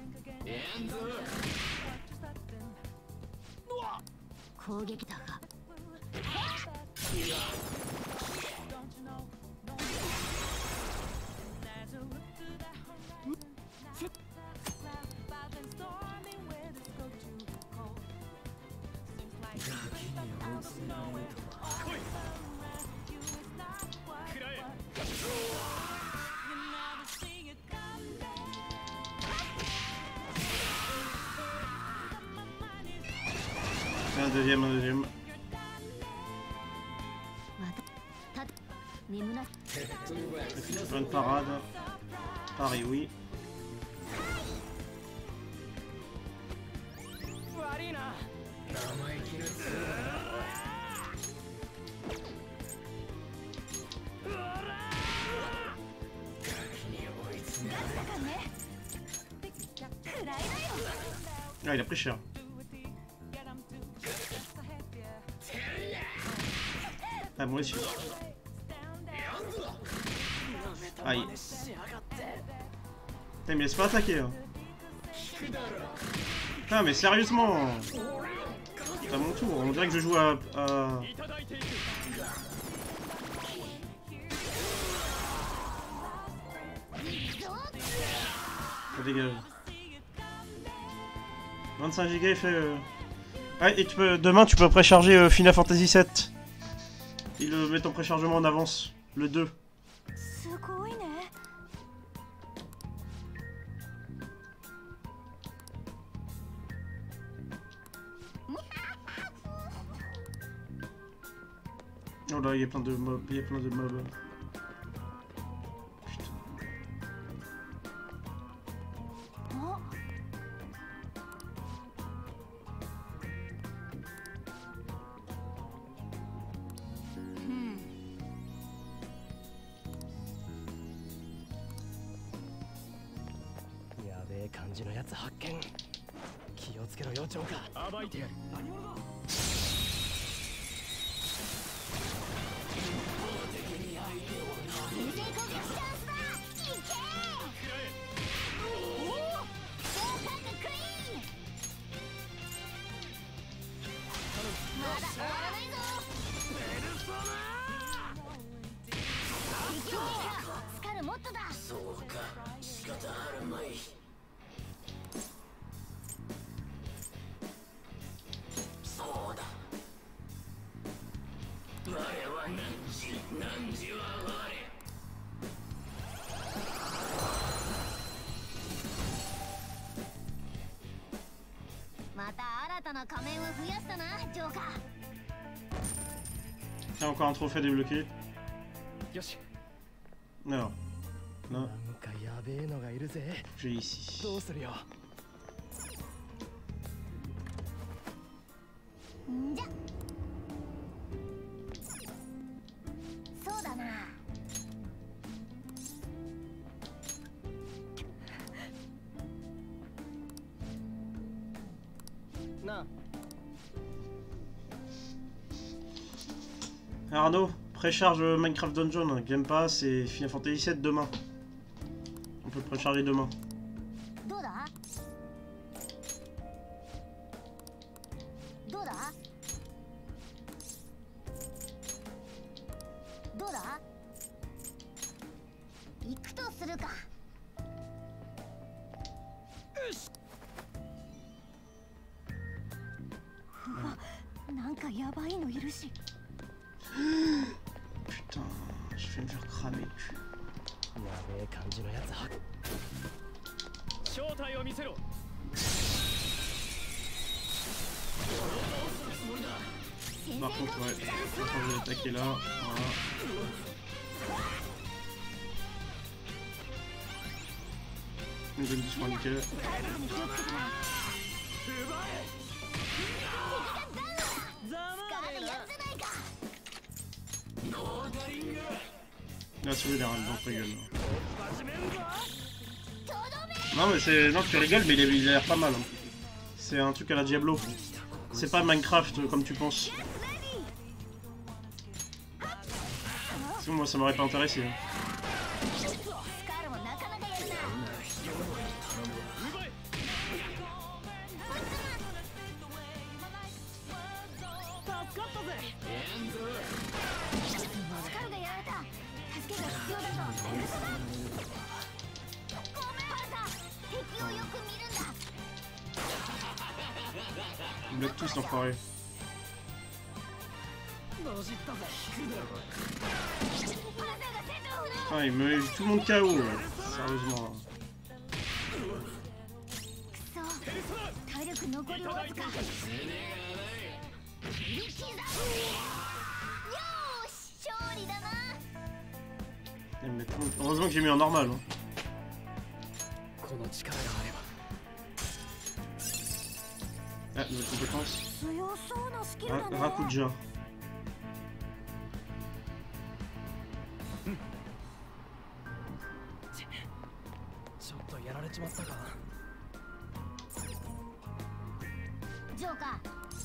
Un deuxième, un deuxième. Bonne parade. Paris, oui. Ah, il a pris cher. Ah, moi aussi. Aïe. Putain, il me laisse pas attaquer. Hein. Putain, mais sérieusement. C'est à mon tour. On dirait que je joue à. à... Ça dégage. vingt-cinq gigas, il fait. Euh... Ouais, et tu peux, demain, tu peux précharger euh, Final Fantasy sept. Il le met en préchargement en avance. Le deux. Oh là, il y a plein de mobs, il y a plein de mobs. Putain. Tiens, encore un trophée débloqué. Alors, là, j'ai ici. Arnaud, précharge Minecraft Dungeon, Game Pass et Final Fantasy sept demain. On peut le précharger demain. Putain, je vais me faire cramer le cul. Par contre, ouais, je vais attaquer là. Voilà. Une bonne discours nickel. Là, celui-là, il est rigole. Non, mais c'est. Non, tu rigoles, mais il, est... il a l'air pas mal. Hein. C'est un truc à la Diablo. C'est pas Minecraft comme tu penses. Sinon, moi, ça m'aurait pas intéressé. Hein. 助けが必要だとセルソだ。ごめんパラさん、敵をよく見るんだ。 Ils bloquent tous l'enfoiré. Ah, il me tout le monde K O, sérieusement. 体力残りわずか。よし、勝利だな。 Mais heureusement que j'ai mis en normal. Hein. Ah, nouvelle compétence. Ah, Rakuja. Joker.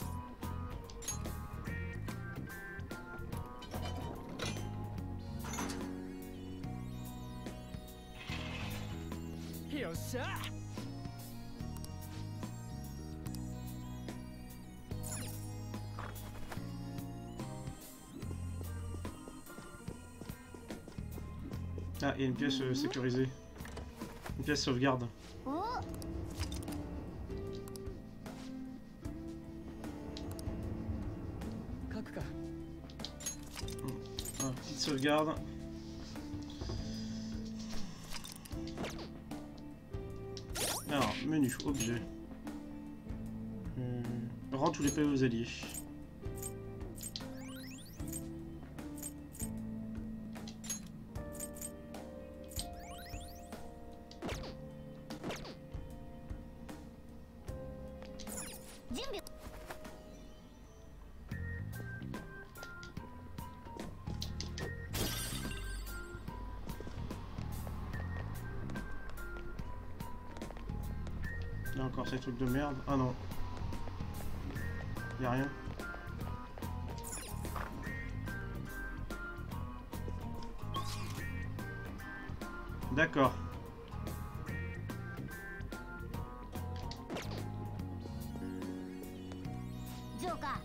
Ah, il y a une pièce euh, sécurisée. Une pièce sauvegarde. Oh. Ah, petite sauvegarde. Alors, menu, objet. Euh, rends tous les P O aux alliés. Là encore ces trucs de merde. Ah non. Y'a rien. D'accord. Joker.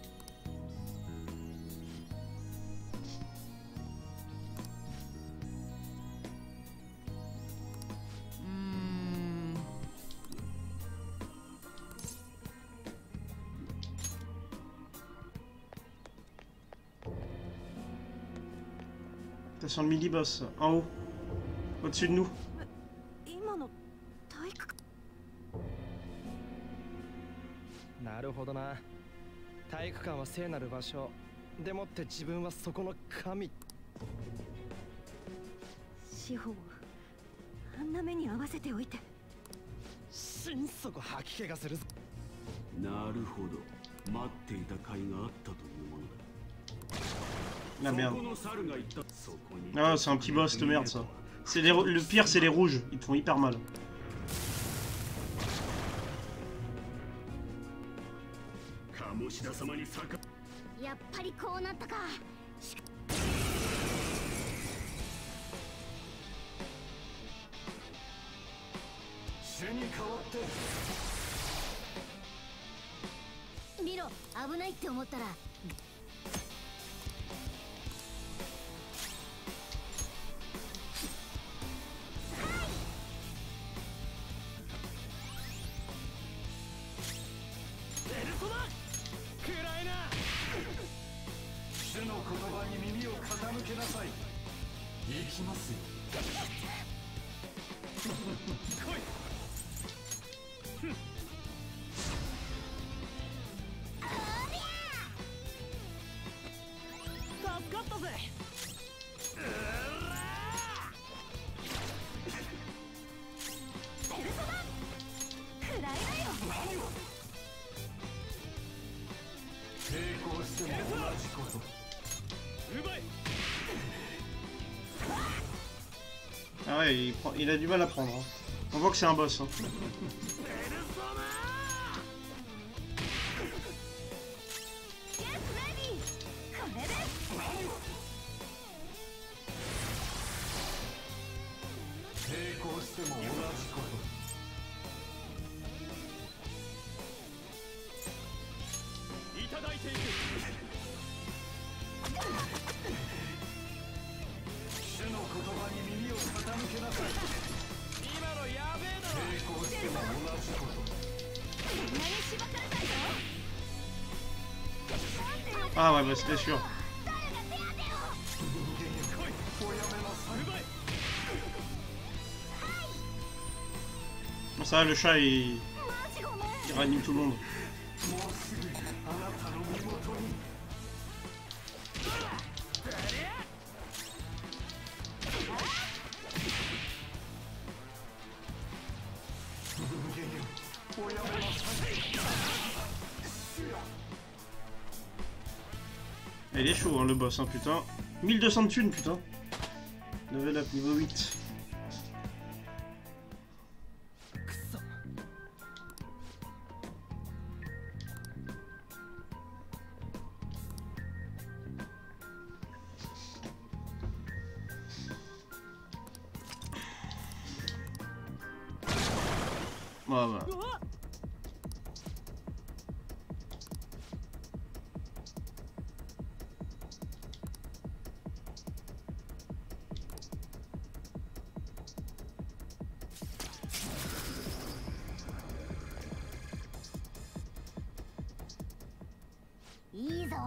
Attention le mini-boss, en haut. Au-dessus de nous. La merde. Ah, c'est un petit boss de merde ça. C'est les... Le pire, c'est les rouges. Ils te font hyper mal. Miro, 危ないって思ったら Ah ouais, il, prend... il a du mal à prendre. Hein. On voit que c'est un boss. Hein. Ah ouais, bah c'était sûr. Bon, ça va, le chat il... il ranime tout le monde. Il est chaud hein, le boss, hein, putain. mille deux cents de thunes, putain. Level up niveau huit. Ah bah. いいぞ。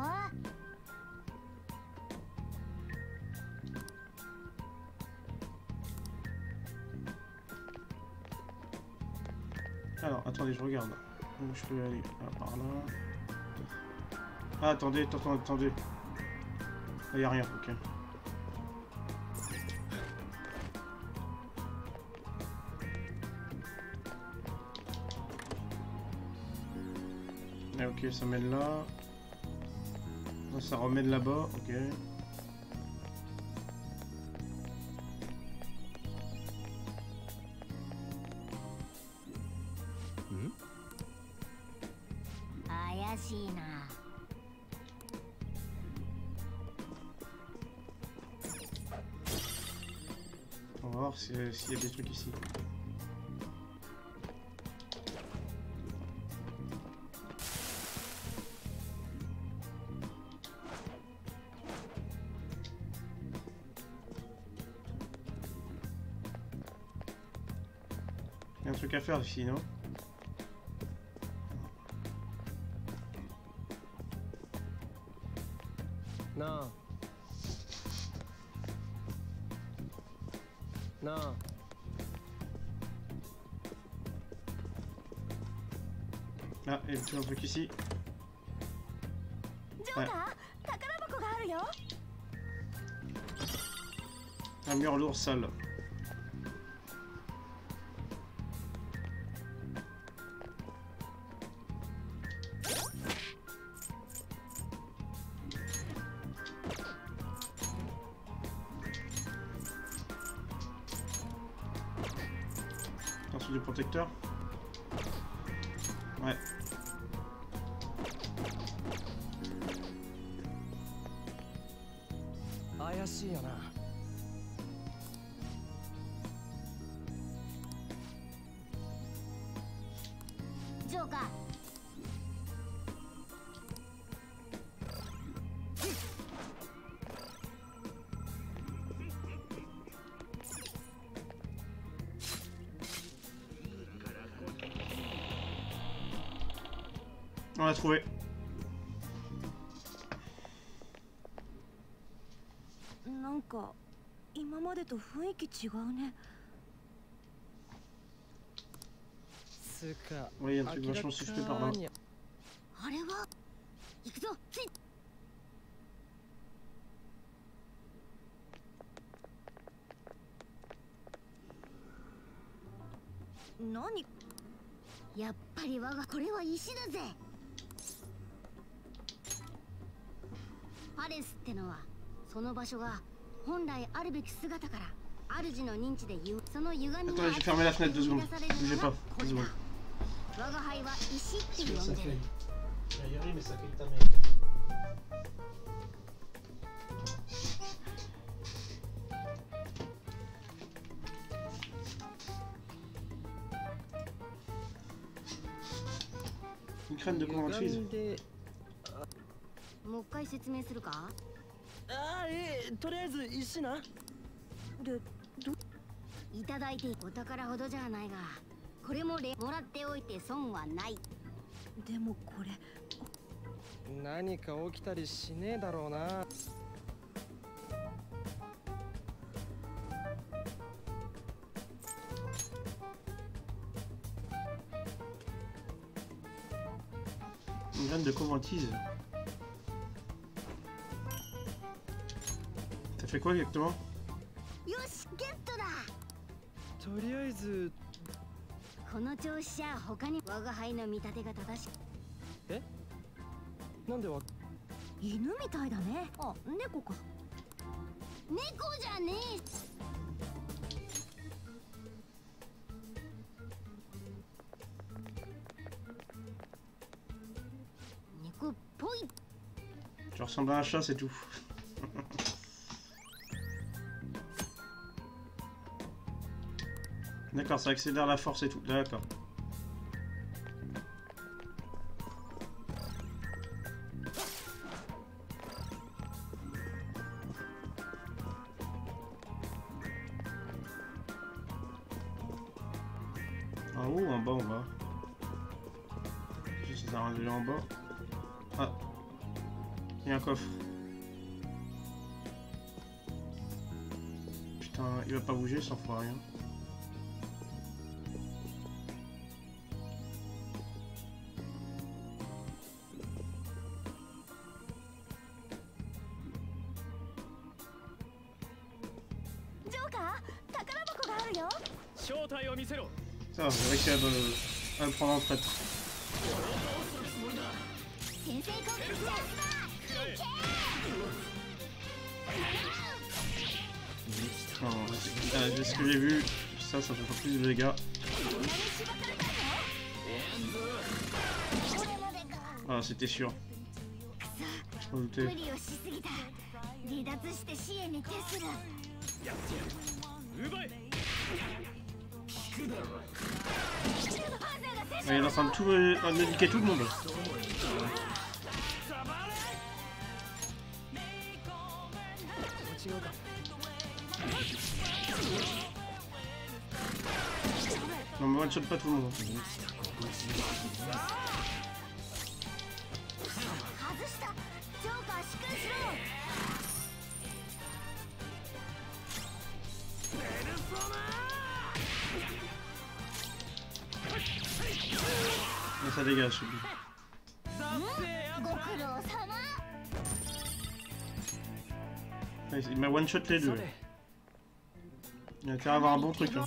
Alors, attendez, je regarde. Où je peux aller? Ah, par là. Ah, attendez, attendez, attendez. Ah, y a rien, ok. Ah, ok, ça mène là. Ah, ça remène là-bas, ok. 怪しいな。 On va voir s'il y a des trucs ici. Il y a un truc à faire ici, non? Non. Non. Ah, il y a un truc ici. Ouais. Un mur lourd sale. Du protecteur. Ouais. Joker. On l'a trouvé. Nanka, 今までと雰囲気違うね。 つか。 Oui, il y a un truc vachement suspect par là. あれは行くぞ。つい。何？やっぱり我がこれは石だぜ。パレスってのはその場所が本来あるべき姿から主の認知でゆその歪みが Attends, j'ai fermé la fenêtre deux secondes. Bougez pas, deux secondes. 我が輩は石って呼んでる。 Une crème de conventrice. もう一回説明するか。 ああ、ええ、とりあえず石な。 で、どいただいてお宝ほどじゃないが、これもれもらっておいて損はない。でもこれ何か起きたりしねえだろうな。 Une graine de convoitise. T'as fait quoi exactement? よしゲットだ。 とりあえずこの調子じゃ他に我が輩の見立てが正しい。 えなんでわ犬みたいだね。あ、猫か。猫じゃねえ。猫っぽい。 Tu ressembles à un chat, c'est tout. D'accord, ça accélère la force et tout. D'accord. En haut ou en bas, en bas? Je sais ça va aller en bas. Ah. Il y a un coffre. Putain, il va pas bouger, ça fera rien. Ça va, j'ai réussi à le, à le prendre en traite. Non, euh, de ce que j'ai vu, ça, ça fait pas plus de dégâts. Ah, c'était sûr. Je m'en doutais. Ah, il est en train de tout euh, de niquer tout le monde. Non mais one shot pas tout le monde. Mais ça dégage celui. Il m'a one shot les deux. Il a intérêt à avoir un bon truc là.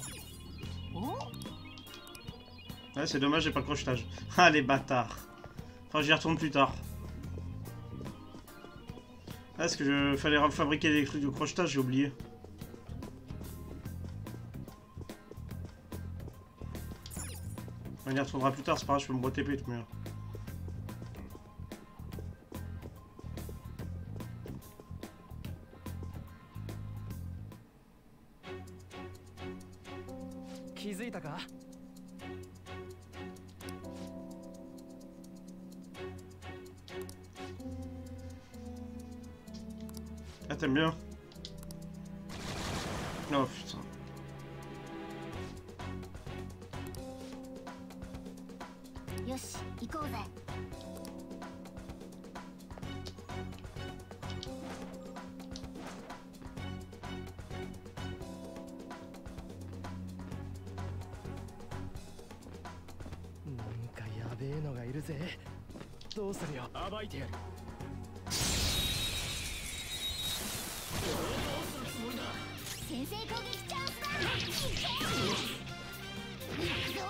Ouais, c'est dommage, j'ai pas le crochetage. Ah les bâtards. Enfin, j'y retourne plus tard. Ah, est-ce que je fallait fabriquer des trucs de crochetage, j'ai oublié. On y retournera plus tard, c'est pas grave, je peux me re-T P tout de même. Ah, t'aimes bien? Oh putain. Yoshi, 行こうぜ。 なんかやべえのがいるぜ。どうするよ。暴いてやる。 先制攻撃チャンスだ。行けよ。行くぞ。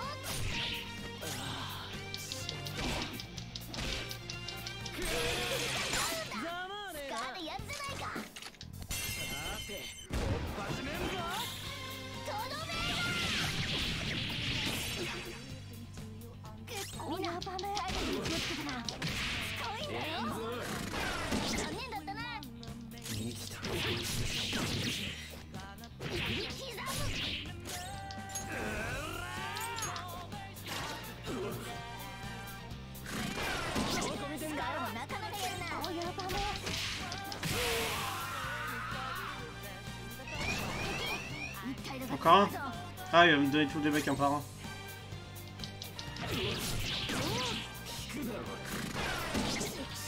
Encore un? Ah, il va me donner tous les mecs un par un.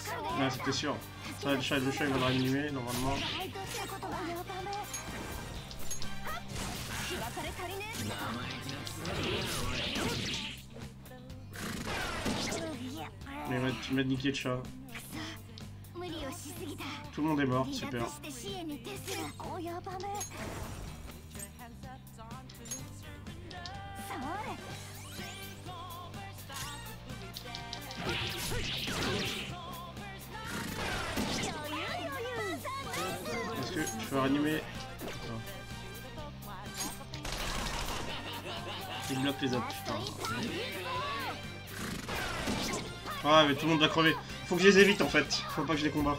Ouais, c'était sûr. Ça, le chat, le chat il va le réanimer normalement. 該当したことが及ばぬ。はっ開かれ足りねえ。 Mais tu m'as niqué le chat. 無理をしすぎた。 Tout le monde est mort, 離 super. 脱して支援に徹する。及ばぬ。それ。 Est-ce que je peux réanimer? Attends. Il bloque les autres, putain. Ah mais tout le monde va crever. Faut que je les évite en fait. Faut pas que je les combat.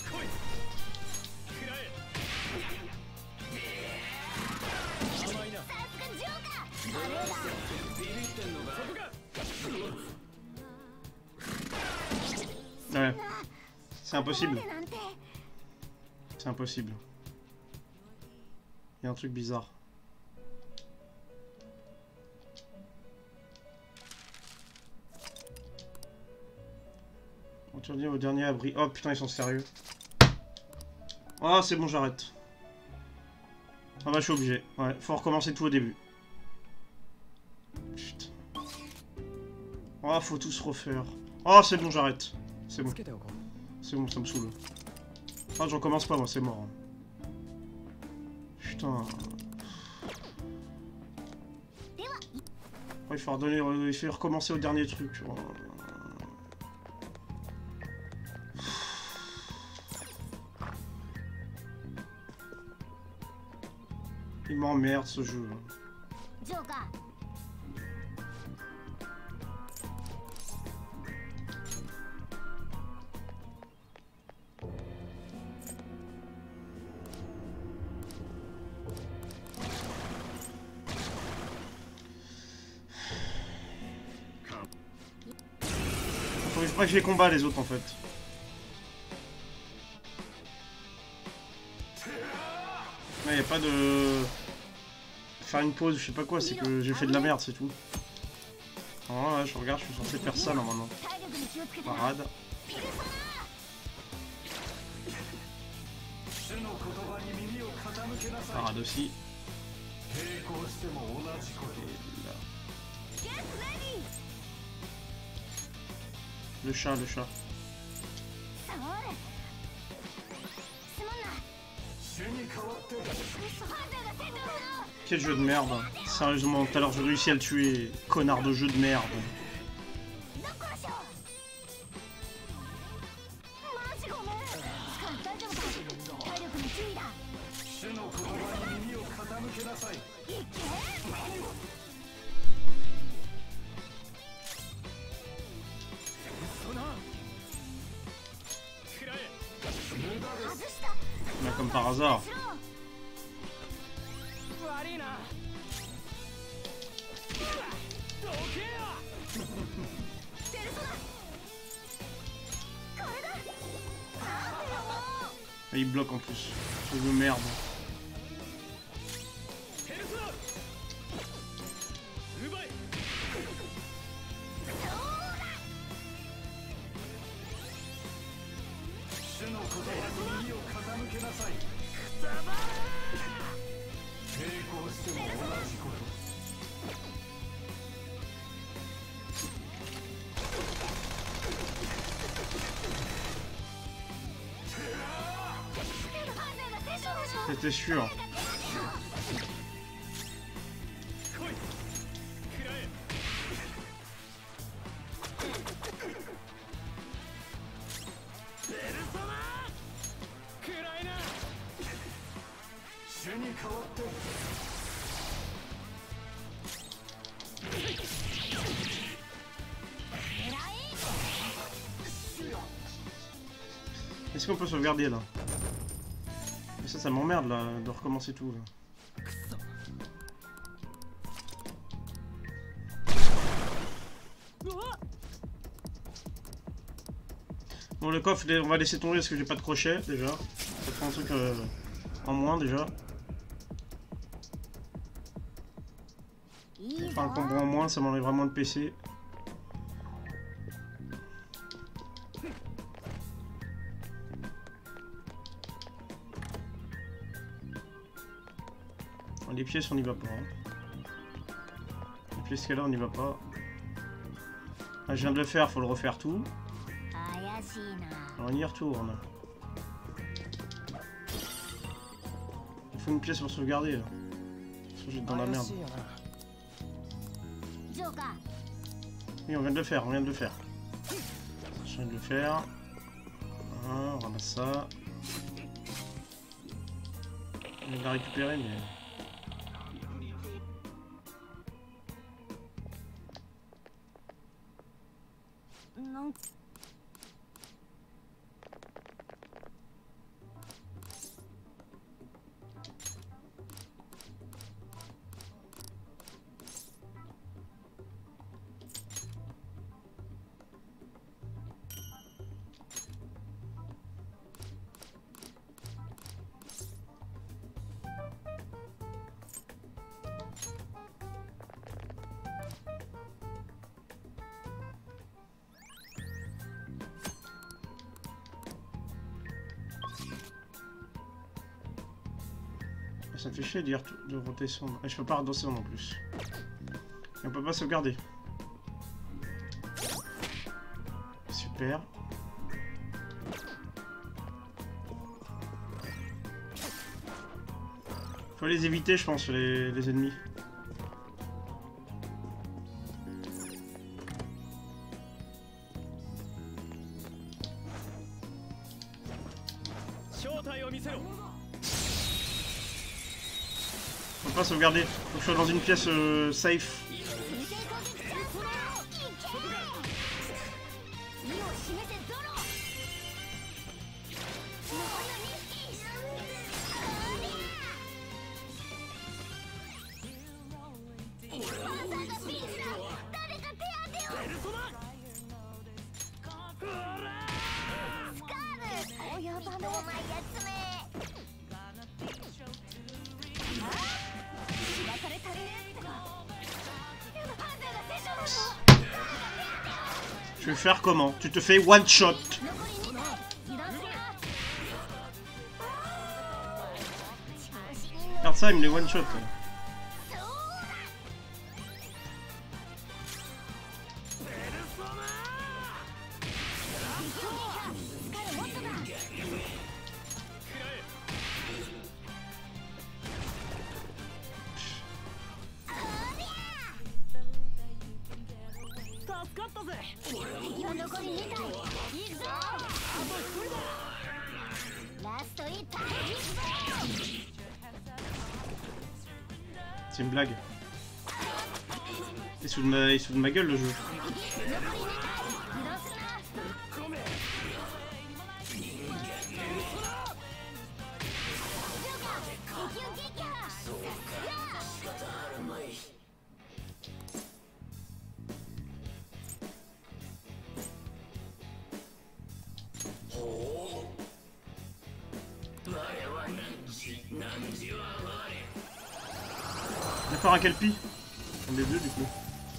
Ouais. C'est impossible. C'est impossible. Il y a un truc bizarre. On retourne au dernier abri. Oh putain, ils sont sérieux. Ah, c'est bon, j'arrête. Ah bah, je suis obligé. Ouais, faut recommencer tout au début. Putain. Ah, faut tout se refaire. Ah, c'est bon, j'arrête. C'est bon. C'est bon, ça me saoule. Ah, j'en commence pas, moi, c'est mort. Putain. Ouais, il faut redonner, il faut recommencer au dernier truc. Oh. Il m'emmerde ce jeu. Faut pas que je les combat les autres en fait. Il n'y a pas de... faire une pause, je sais pas quoi, c'est que j'ai fait de la merde, c'est tout. Oh, ouais, je regarde, je suis censé faire ça normalement. Parade. Parade aussi. Et là. Le chat, le chat. Quel jeu de merde. Sérieusement, tout à l'heure j'ai réussi à le tuer. Connard de jeu de merde. Là, comme par hasard. Et il bloque en plus. Jeu de merde. C'était sûr. Est-ce qu'on peut sauvegarder là? Ça, ça m'emmerde là, de recommencer tout là. Bon, le coffre, on va laisser tomber parce que j'ai pas de crochet déjà. Ça prend un truc euh, en moins déjà. Enfin, un combo en moins, ça m'enlèvera moins de P C. Les pièces, on n'y va pas. Hein. Les pièces qu'elle a, on n'y va pas. Ah, je viens de le faire, faut le refaire tout. Alors, on y retourne. Il faut une pièce pour sauvegarder. Là. Sinon, je vais être dans la merde. Oui, on vient de le faire, on vient de le faire. Je viens de le faire. Voilà, on ramasse ça. On vient de la récupérer, mais... Non. Ça me fait chier de dire de rotation. Et je peux pas redosser non plus. Et on peut pas sauvegarder. Super. Faut les éviter, je pense, les, les ennemis. Faut pas sauvegarder. Faut que je sois dans une pièce euh, safe. Tu veux faire comment? Tu te fais one shot. Regarde ça, il me les one shot. C'est une blague. Il se fout de ma, il se fout de ma gueule le jeu. D'accord, un Kelpie. On est deux du coup.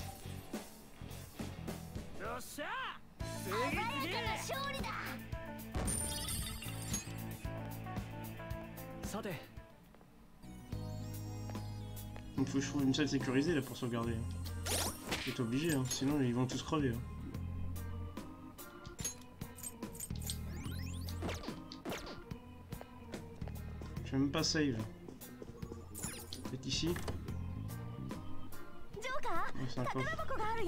Il faut que je trouve une salle sécurisée là pour sauvegarder. C'est obligé, hein. Sinon ils vont tous crever. Hein. Je vais même pas save. C'est ici. Oh, c'est un coffre.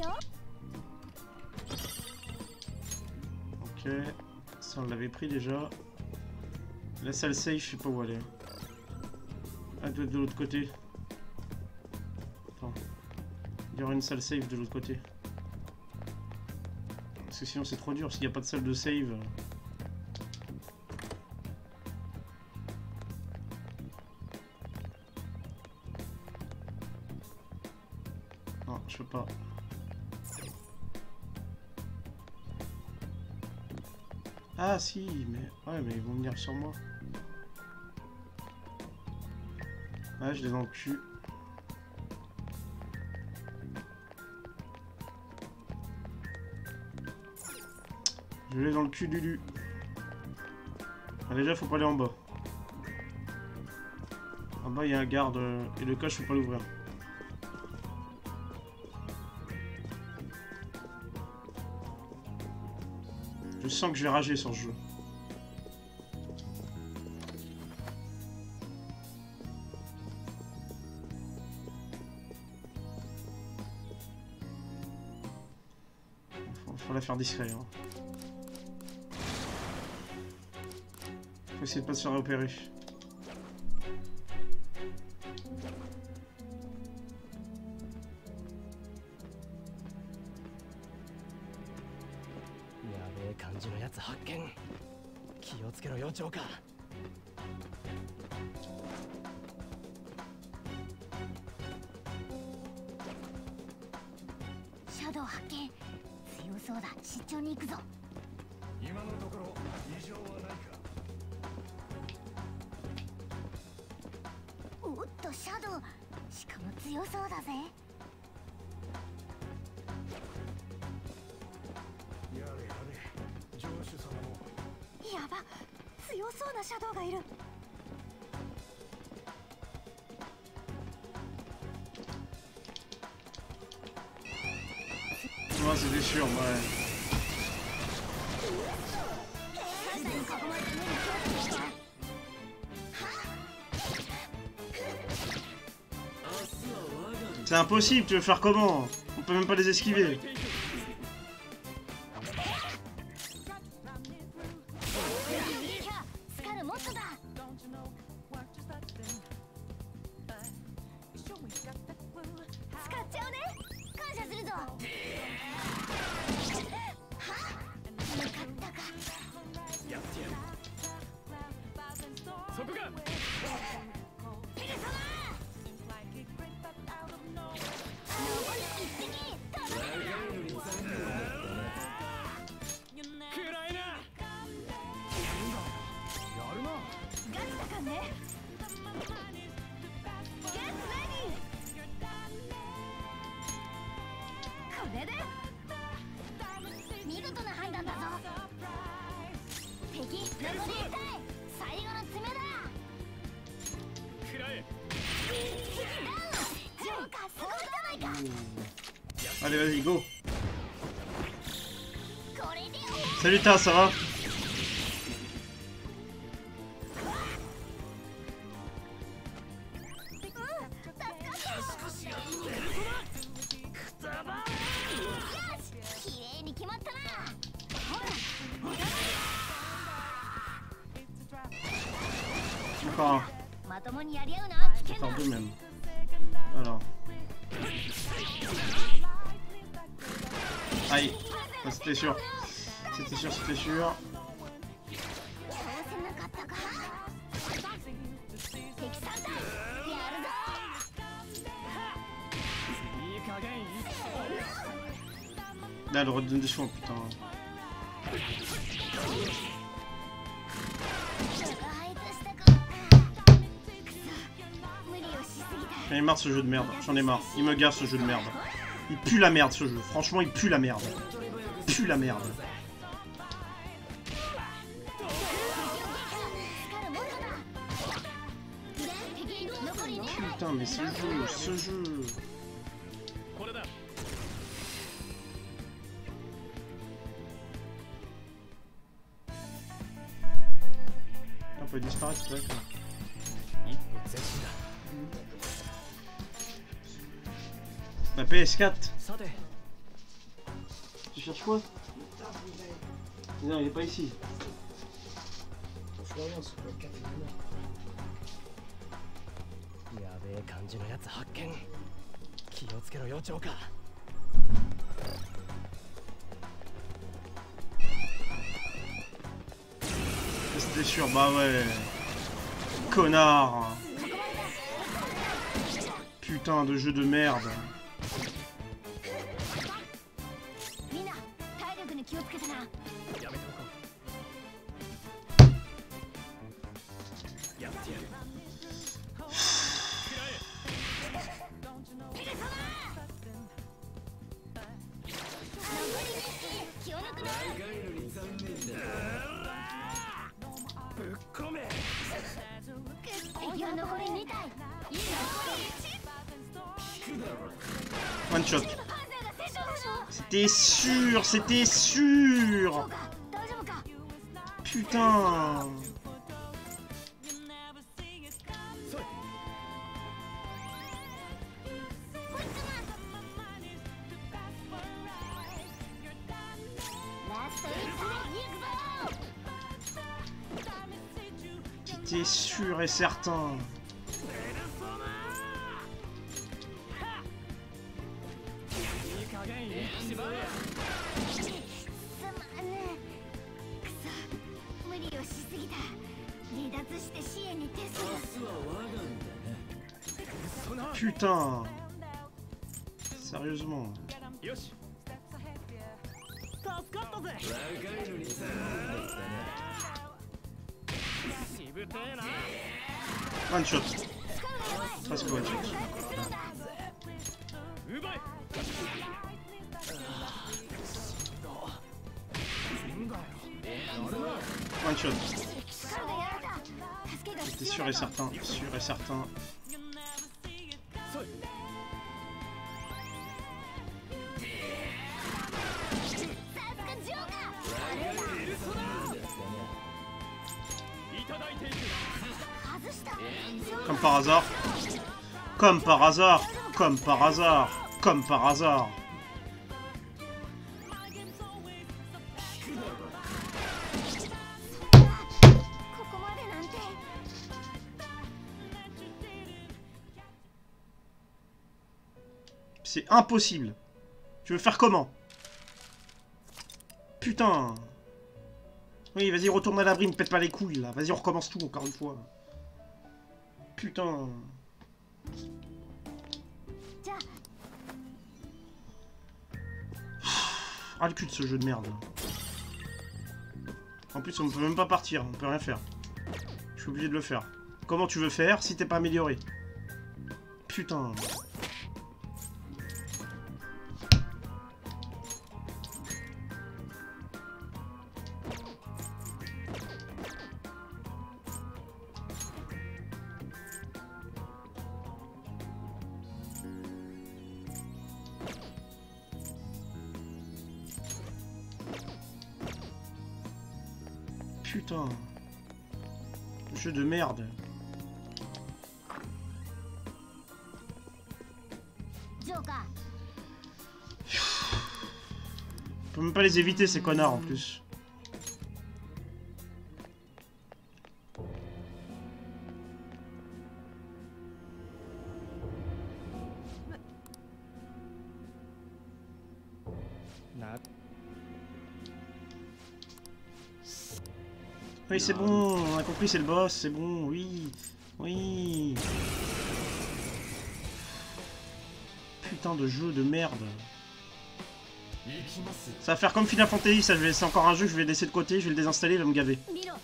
Ok, ça on l'avait pris déjà. La salle safe, je sais pas où elle est. Ah, de, de l'autre côté. Attends. Il y aura une salle safe de l'autre côté. Parce que sinon c'est trop dur s'il n'y a pas de salle de save. Non, je peux pas. Ah si, mais... Ouais, mais ils vont venir sur moi. Ouais, je les ai dans le cul. Je l'ai dans le cul, Lulu. Ah, déjà, faut pas aller en bas. En bas il y a un garde euh, et le coche je peux pas l'ouvrir. Je sens que je vais rager sur ce jeu. Faut, faut la faire discret. Hein. Faut essayer de pas se faire repérer. シャドウ発見。強そうだ。出張に行くぞ。 今のところ異常はないか。 おっとシャドウ、しかも強そうだぜ。 やれやれ、城主様も。 やば、強そうなシャドウがいる。 Ouais, c'était sûr, ouais. サイに囲まれて目に気をつけて。 C'est impossible, tu veux faire comment? On peut même pas les esquiver. Allez, vas-y, go. Salut Ta, ça va? Encore un. Encore deux même. Alors. Aïe, ah, c'était sûr. C'était sûr, c'était sûr. Là, le redonne des choix, putain. J'en ai marre de ce jeu de merde, j'en ai marre. Il me gave ce jeu de merde. Il pue la merde ce jeu, franchement il pue la merde. Il pue la merde. Putain mais ce jeu, ce jeu. On peut disparaître peut-être. La P S quatre. Tu cherches quoi? Non, il est pas ici. C'était sûr, bah ouais. Connard. Putain de jeu de merde. 残りに体いいの One shot. パンダが成長する C'était sûr, c'était sûr. そうか大丈夫か Putain. C'était sûr et certain. Putain. Sérieusement. よし助かったぜしぶてえな One shot. Presque one shot. 奪い One shot. C'était sûr et certain. Sûr et certain. そい Comme par hasard. Comme par hasard. Comme par hasard. Comme par hasard. C'est impossible. Tu veux faire comment? Putain. Oui, vas-y, retourne à l'abri, ne pète pas les couilles, là. Vas-y, on recommence tout, encore une fois. Putain. Ah, le cul de ce jeu de merde. En plus, on ne peut même pas partir, on peut rien faire. Je suis obligé de le faire. Comment tu veux faire si t'es pas amélioré? Putain. Putain. Jeu de merde. On peut même pas les éviter ces connards en plus. Oui, c'est bon, on a compris, c'est le boss, c'est bon, oui, oui. Putain de jeu de merde. Ça va faire comme Final Fantasy, ça, c'est encore un jeu que je vais laisser de côté, je vais le désinstaller, il va me gaver.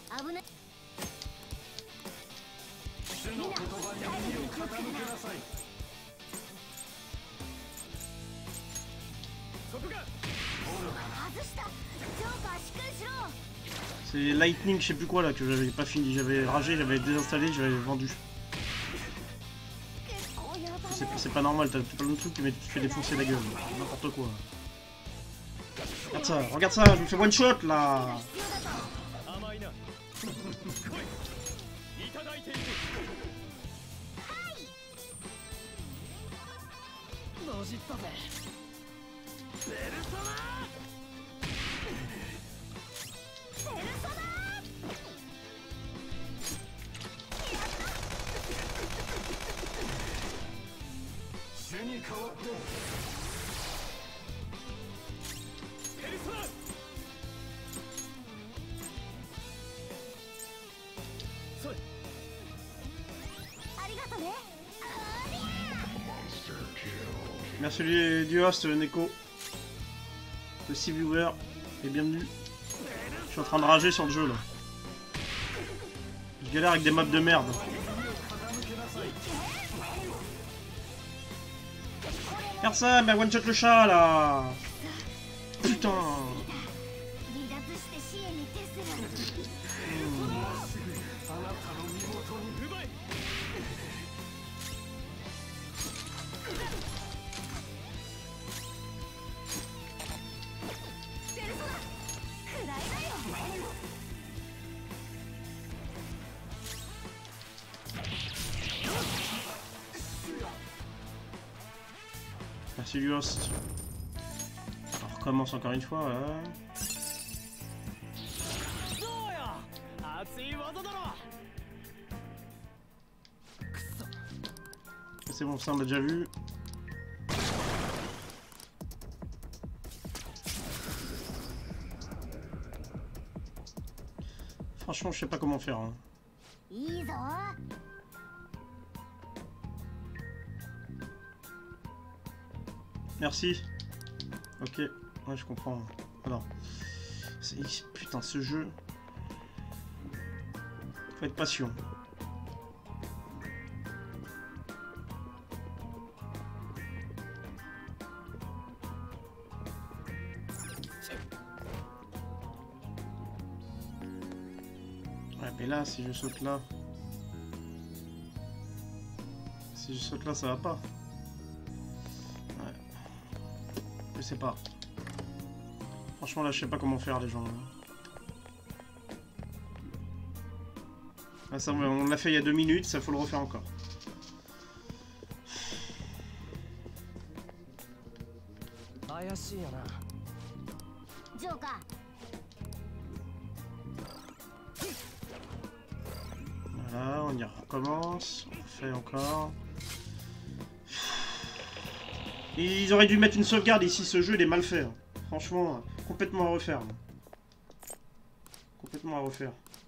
C'est Lightning, je sais plus quoi là, que j'avais pas fini, j'avais ragé, j'avais désinstallé, j'avais vendu. C'est pas normal, t'as plein de trucs mais tu te fais défoncer la gueule, n'importe quoi. Regarde ça, regarde ça, je me fais one shot là. Merci du, du host, Neko. Le six viewer. Et bienvenue. Je suis en train de rager sur le jeu là. Je galère avec des mobs de merde. Regarde ça, mais one shot le chat là. Putain. C'est du host. On recommence encore une fois. Ouais. C'est bon, ça on l'a déjà vu. Franchement, je sais pas comment faire. Hein. Merci. Ok, ouais, je comprends. Alors, putain, ce jeu. Faut être patient. Ouais, mais là, si je saute là. Si je saute là, ça va pas. Je sais pas. Franchement là je sais pas comment faire les gens. Là, ça, on l'a fait il y a deux minutes, ça faut le refaire encore. Voilà, on y recommence. On fait encore. Et ils auraient dû mettre une sauvegarde ici, ce jeu il est mal fait. Hein. Franchement, complètement à refaire. Complètement à refaire.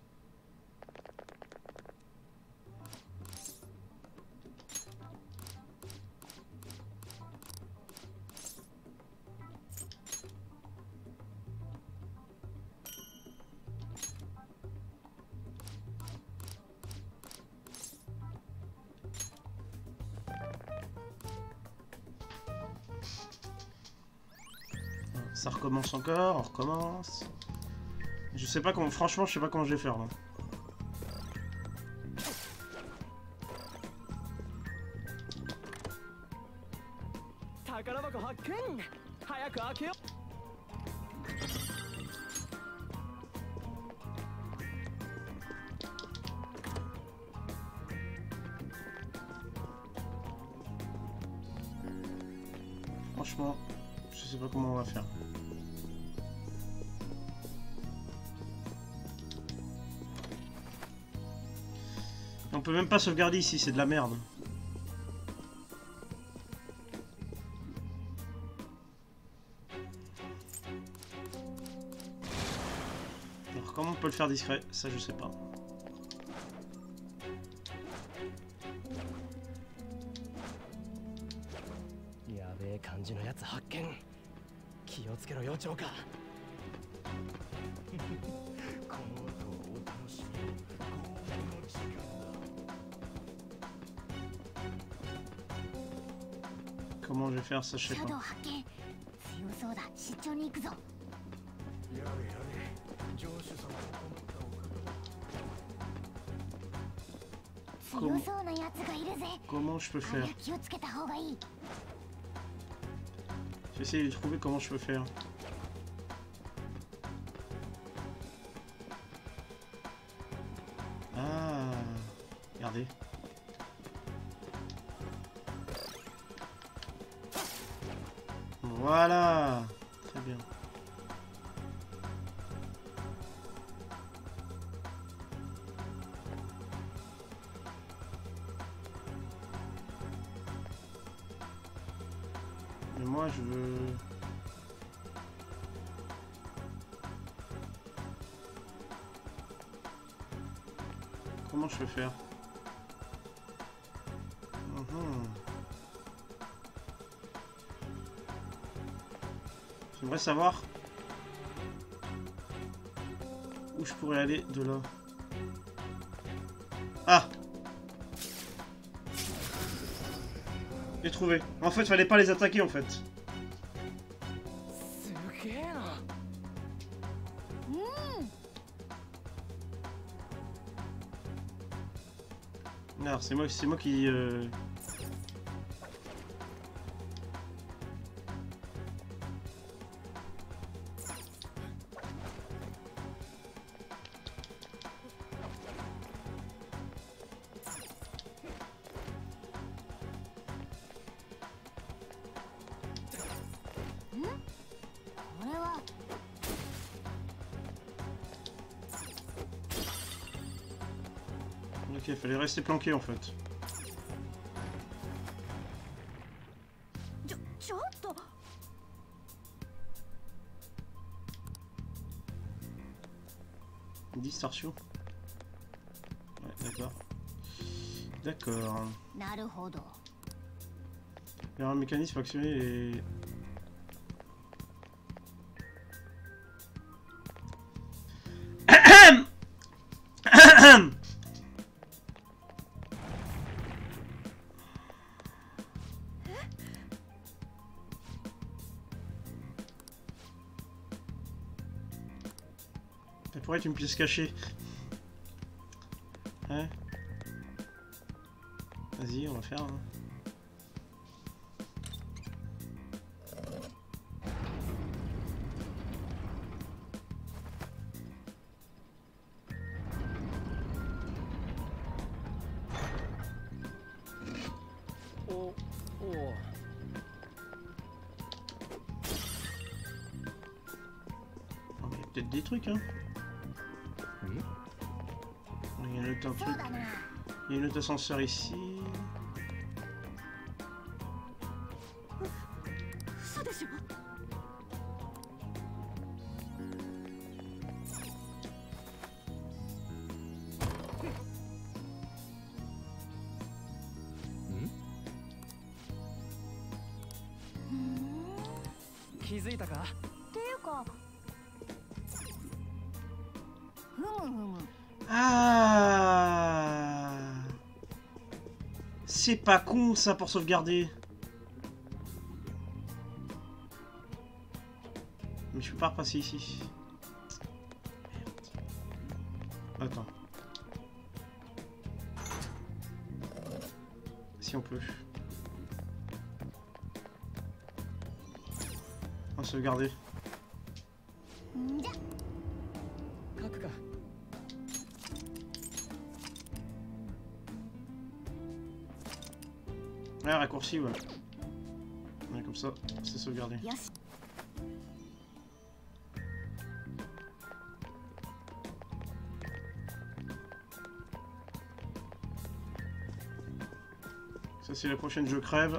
Ça recommence encore, on recommence. Je sais pas comment, franchement, je sais pas comment je vais faire là. Franchement, je sais pas comment on va faire. On peut même pas sauvegarder ici, c'est de la merde. Alors comment on peut le faire discret? Ça je sais pas. Comment je vais faire ça, je sais pas. Comment, comment je peux faire? J'essaie de trouver comment je peux faire. Ah, regardez. Voilà, très bien. Mais moi je veux... Comment je peux faire? Mmh. J'aimerais savoir où je pourrais aller de là. Ah! J'ai trouvé. En fait, fallait pas les attaquer en fait. Alors, c'est moi, c'est moi qui... Euh... Ok, fallait rester planqué en fait. ちょちょっと Distorsion. Ouais, d'accord. D'accord. なるほど Il y a un mécanisme pour actionner les... Ça pourrait être une pièce cachée. Hein? Vas-y, on va faire. Hein. Oh, oh. Oh, mais il y a peut-être des trucs, hein. Il y a un autre そう truc. だな Il y a un autre ascenseur ici. 嘘でしょ気づいたか？ っていうかふむふむ Ah, c'est pas con ça pour sauvegarder. Mais je peux pas repasser ici. Attends. Si on peut. On va sauvegarder. んじゃ書くか。 Ouais, raccourci, ouais. Ouais, comme ça, c'est sauvegardé. よし Ça, c'est la prochaine, je crève.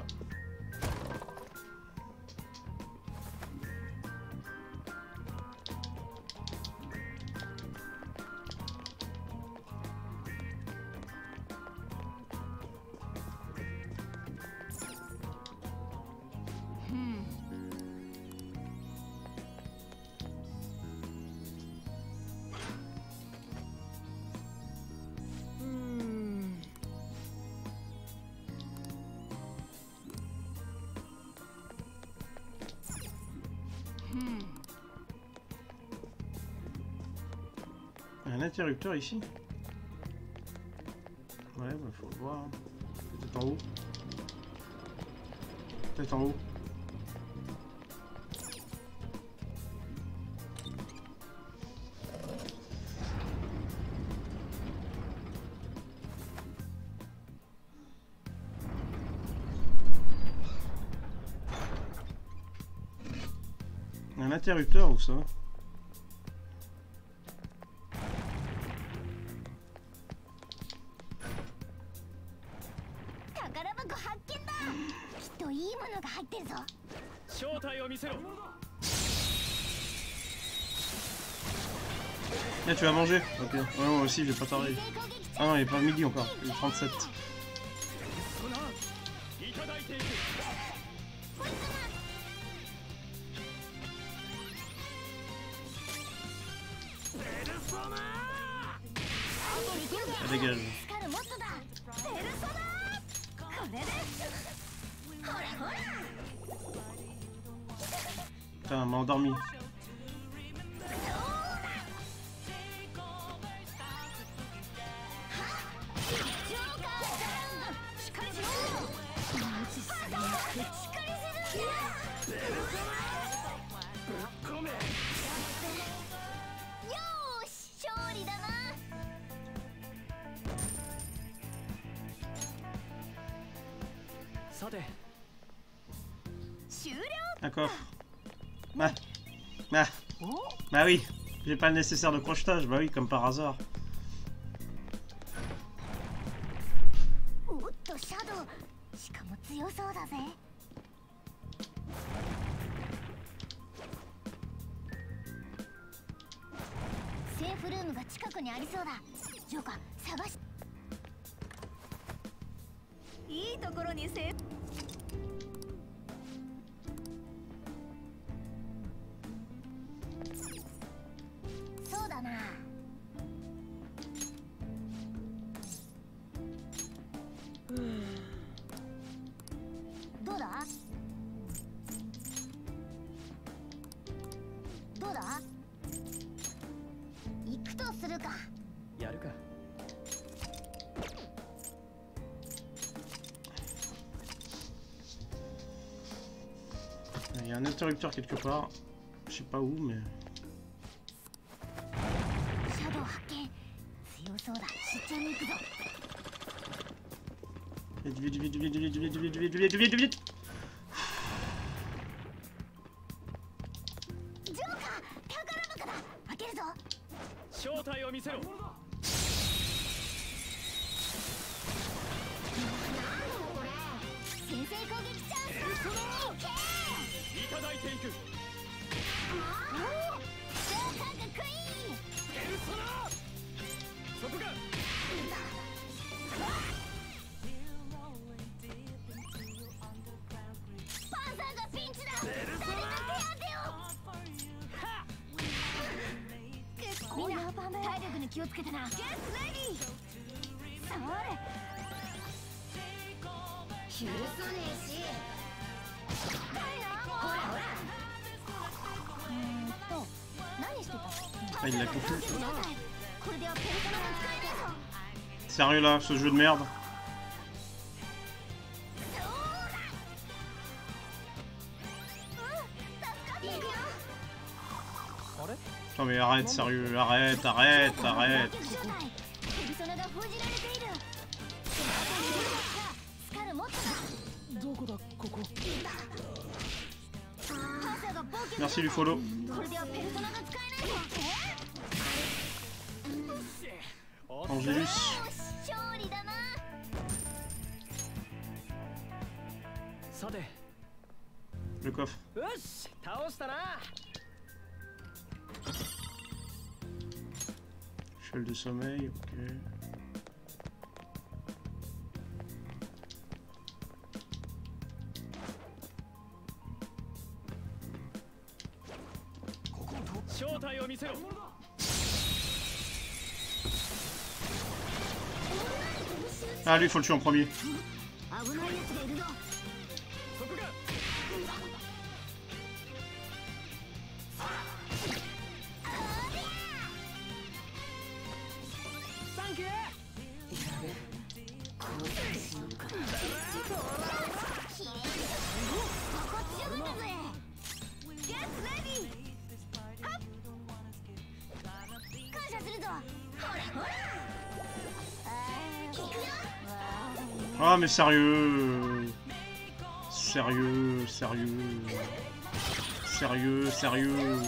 Il y a un interrupteur ici. Ouais, bah faut le voir. Peut-être en haut. Peut-être en haut. Il y a un interrupteur ou ça? Eh, tu vas manger? Ok. Ouais, moi aussi, je vais pas tarder. Ah non, il est pas midi encore. Il est trente-sept. Ah, dégage. Putain, elle m'a endormi. Un coffre. Bah. Bah. Bah oui. J'ai pas le nécessaire de crochetage. Bah oui, comme par hasard. とシャドウ、しかも強そうだぜ。セーフルームが近くにありそうだ。ジョーカー探し。いいところにセーフ。そうだな。どうだどうだ、行くとするか。 やるか。 Il y a un interrupteur quelque part. Je sais pas où, mais. シャドウ発見。強そうだ。出張に行くぞ。 Vite, vite, vite, vite, vite, vite, vite, vite, vite, vite, vite. ジョーカー、宝箱だ。開けるぞ。 正体を見せろ。 先制攻撃チャンス。 いただいていく。 ジョーカーがクイーン。 ペルソナ。そこが。 パンサーがピンチだ。誰か手当てを。みんな体力に気をつけてな。ゲスレディー。それ。許さねえし。ほらほら。うーんと何してたの？ Ah, il l'a compris. これではペルソナが使えねえぞ。 Sérieux là, ce jeu de merde. Non mais arrête, sérieux, arrête, arrête, arrête. ペルソナが封じられている。スカル持ったか。 どこだここ。 Merci du follow. これではペルソナが使えないぞ。 Angelus. 勝利だな。 さて。 Le coffre. よし、倒したな。 Cheval de sommeil, ok. Ah, lui, il faut le tuer en premier. 危ないやつがいるぞ。 そこが。 サンキュー。 Ah mais sérieux. Sérieux, sérieux. Sérieux, sérieux.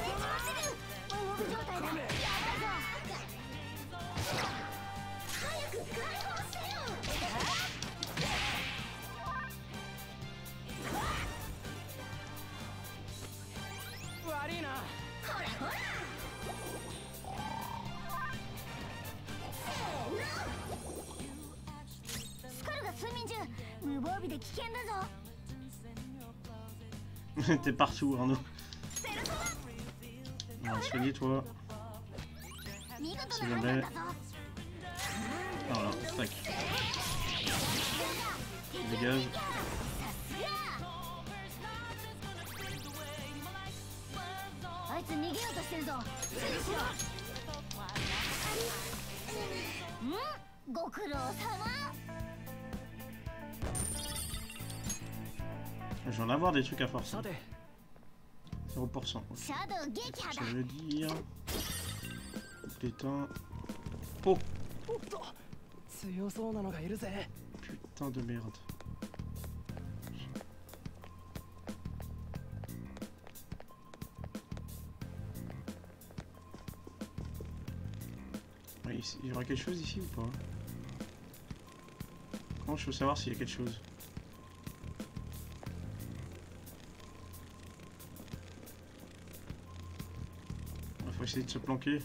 T'es partout, Arnaud. On va soigner toi. Si jamais. Voilà, tac. Dégage. Je vais en avoir des trucs à force. zéro pour cent. Okay. Ça veut dire. Putain. Oh! Putain de merde. Il y aura quelque chose ici ou pas? Franchement, je veux savoir s'il y a quelque chose. Il faut essayer de se planquer.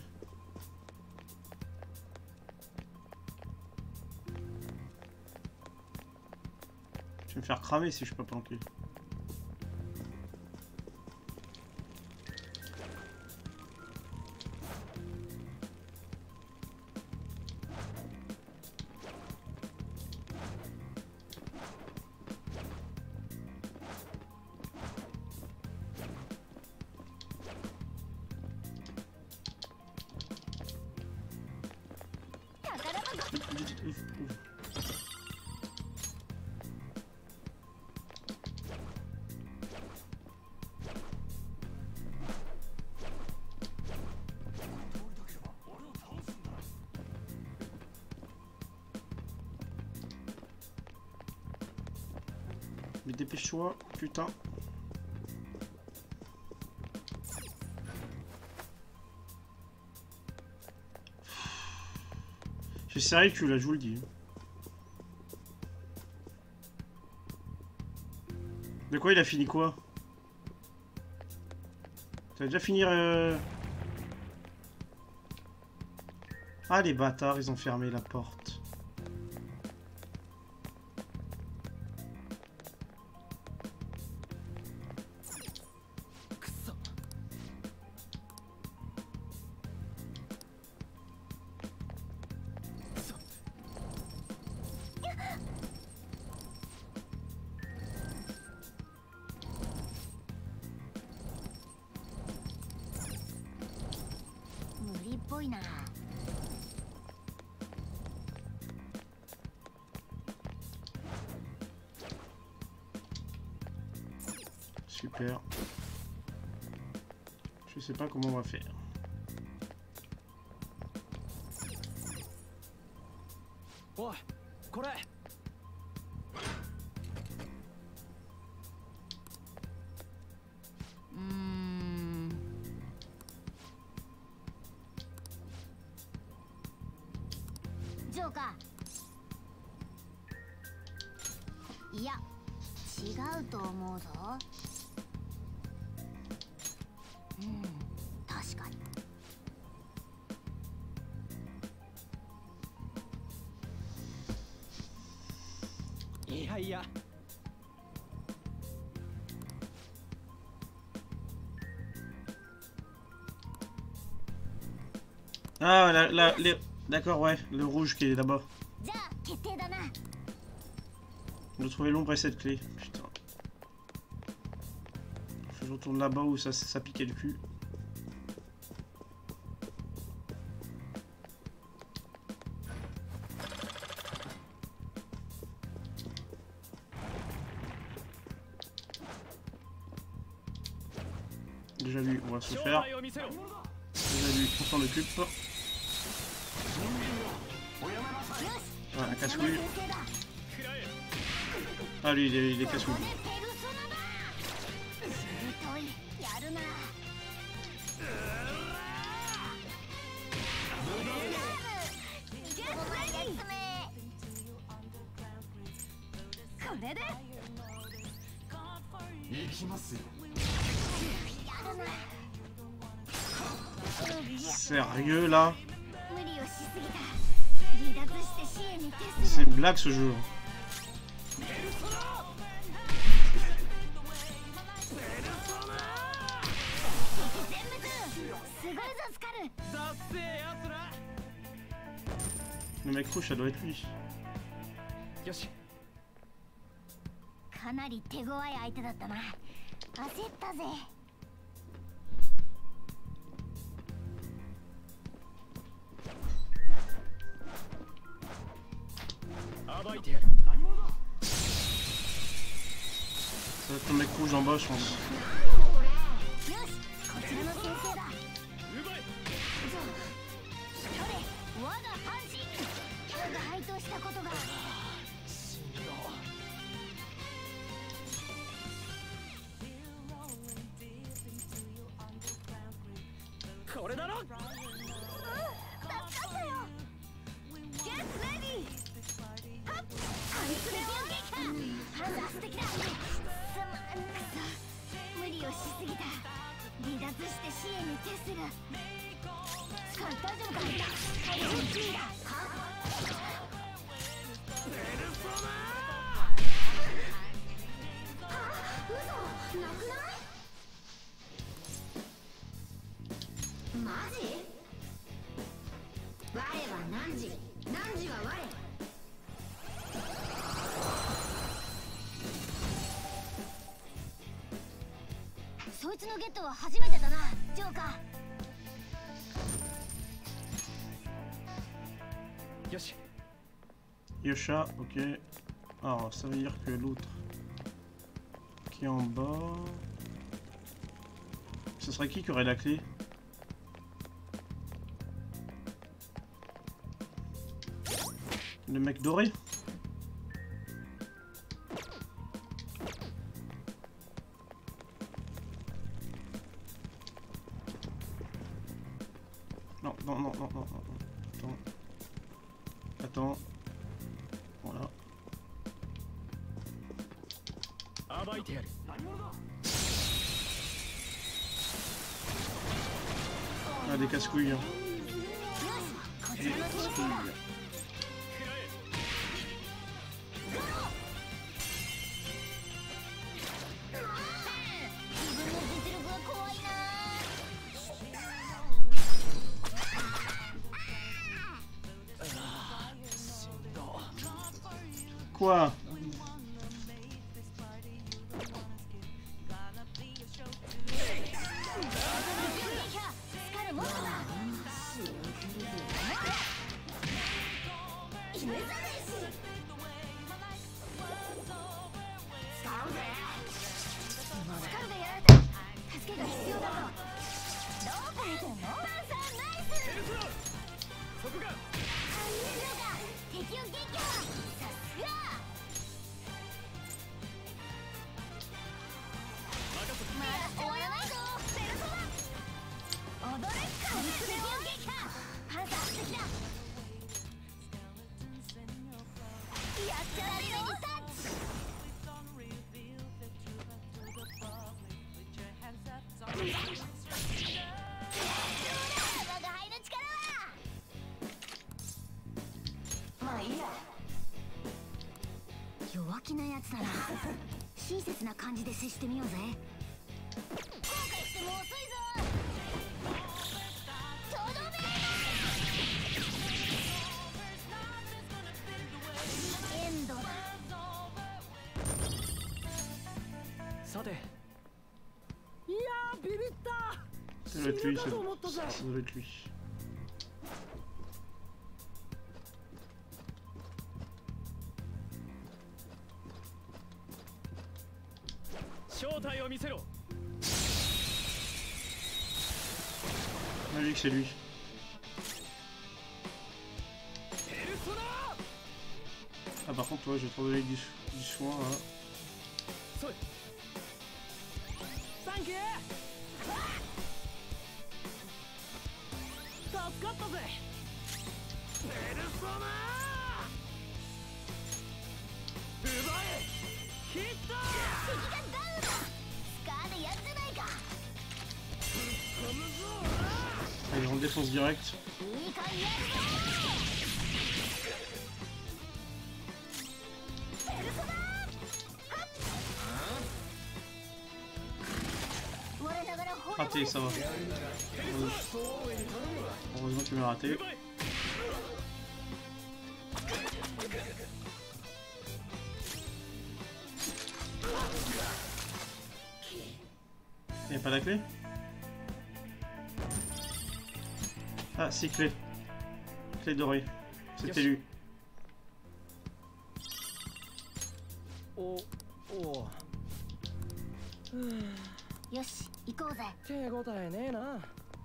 Je vais me faire cramer si je suis pas planqué. Mais dépêche-toi, putain. J'ai serré le cul là, je vous le dis. De quoi il a fini quoi? T'as déjà fini euh... Ah les bâtards, ils ont fermé la porte. Super. Je sais pas comment on va faire. Oh,これ. Hmm. Joker. いや、違うと思うぞ。うん、確かに。 いやいや。 Ah, la, la, les... d'accord, ouais, le rouge qui est là-bas. De trouver l'ombre et cette clé. Putain. Faut que je retourne là-bas où ça, ça piquait le cul. Déjà lui, on va se faire. Déjà lui, on s'en occupe. Ouais, un casse-couille. Ah lui, il est, il est casse-couille. Sérieux là? C'est une blague ce jeu. Le mec rouge, ça doit être lui. かなり手強い相手だったな。焦ったぜ。 暴いてやる。 Ça va être le mec rouge en bas, je pense. よし、こちらの先生だ。奪え。じゃあ、我が半身。我が配当したことが。 これだろ。うん、 助かったよ。Get ready。はっ、 そいつのゲットは初めてだな、ジョーカー。よし。 Yosha, ok. Alors ça veut dire que l'autre qui est en bas. Ce serait qui qui aurait la clé? Le mec doré? Non, non, non, non, non, non. Attends. Attends. Voilà. Ah, des casse-couilles. Hein. Des casse-couilles. Quoi? Ça doit être lui, ça doit, ça doit être lui. On a vu que c'est lui. Ah par contre toi, je vais te redonner du, du soin là. Allez, on défonce direct. Raté, ça va. Heureusement que tu m'as raté. Y'a pas la clé? Ah, si, clé. Clé dorée. C'était lui. Oh, oh. よし、行こうぜ。 手応えねえな。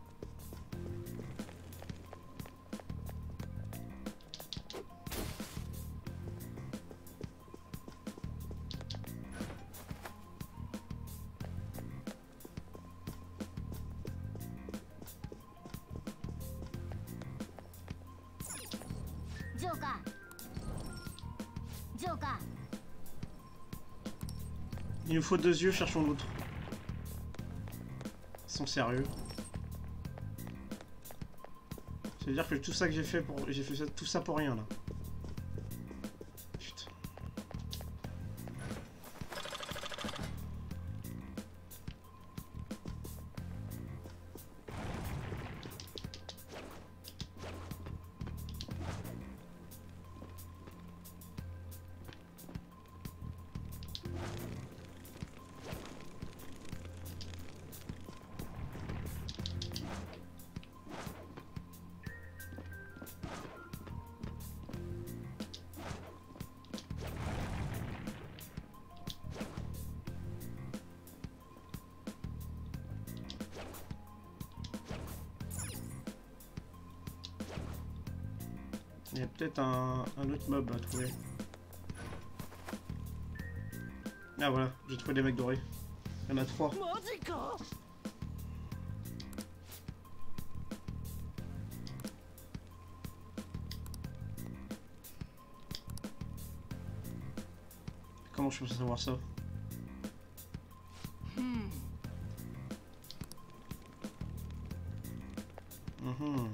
ジョーカー。ジョーカー。 Il nous faut deux yeux, cherchons l'autre. Ils sont sérieux. C'est-à-dire que tout ça que j'ai fait pour. J'ai fait ça, tout ça pour rien là. Putain. Il y a peut-être un, un autre mob à trouver. Ah voilà, j'ai trouvé des mecs dorés. Il y en a trois. Comment je peux savoir ça? Mhm.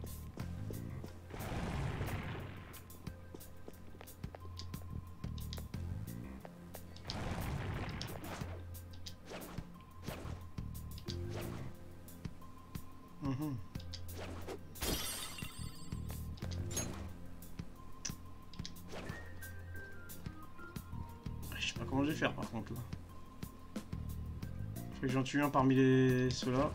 Mhm. Je sais pas comment je vais faire par contre là. Faut que j'en tue un parmi les ceux-là.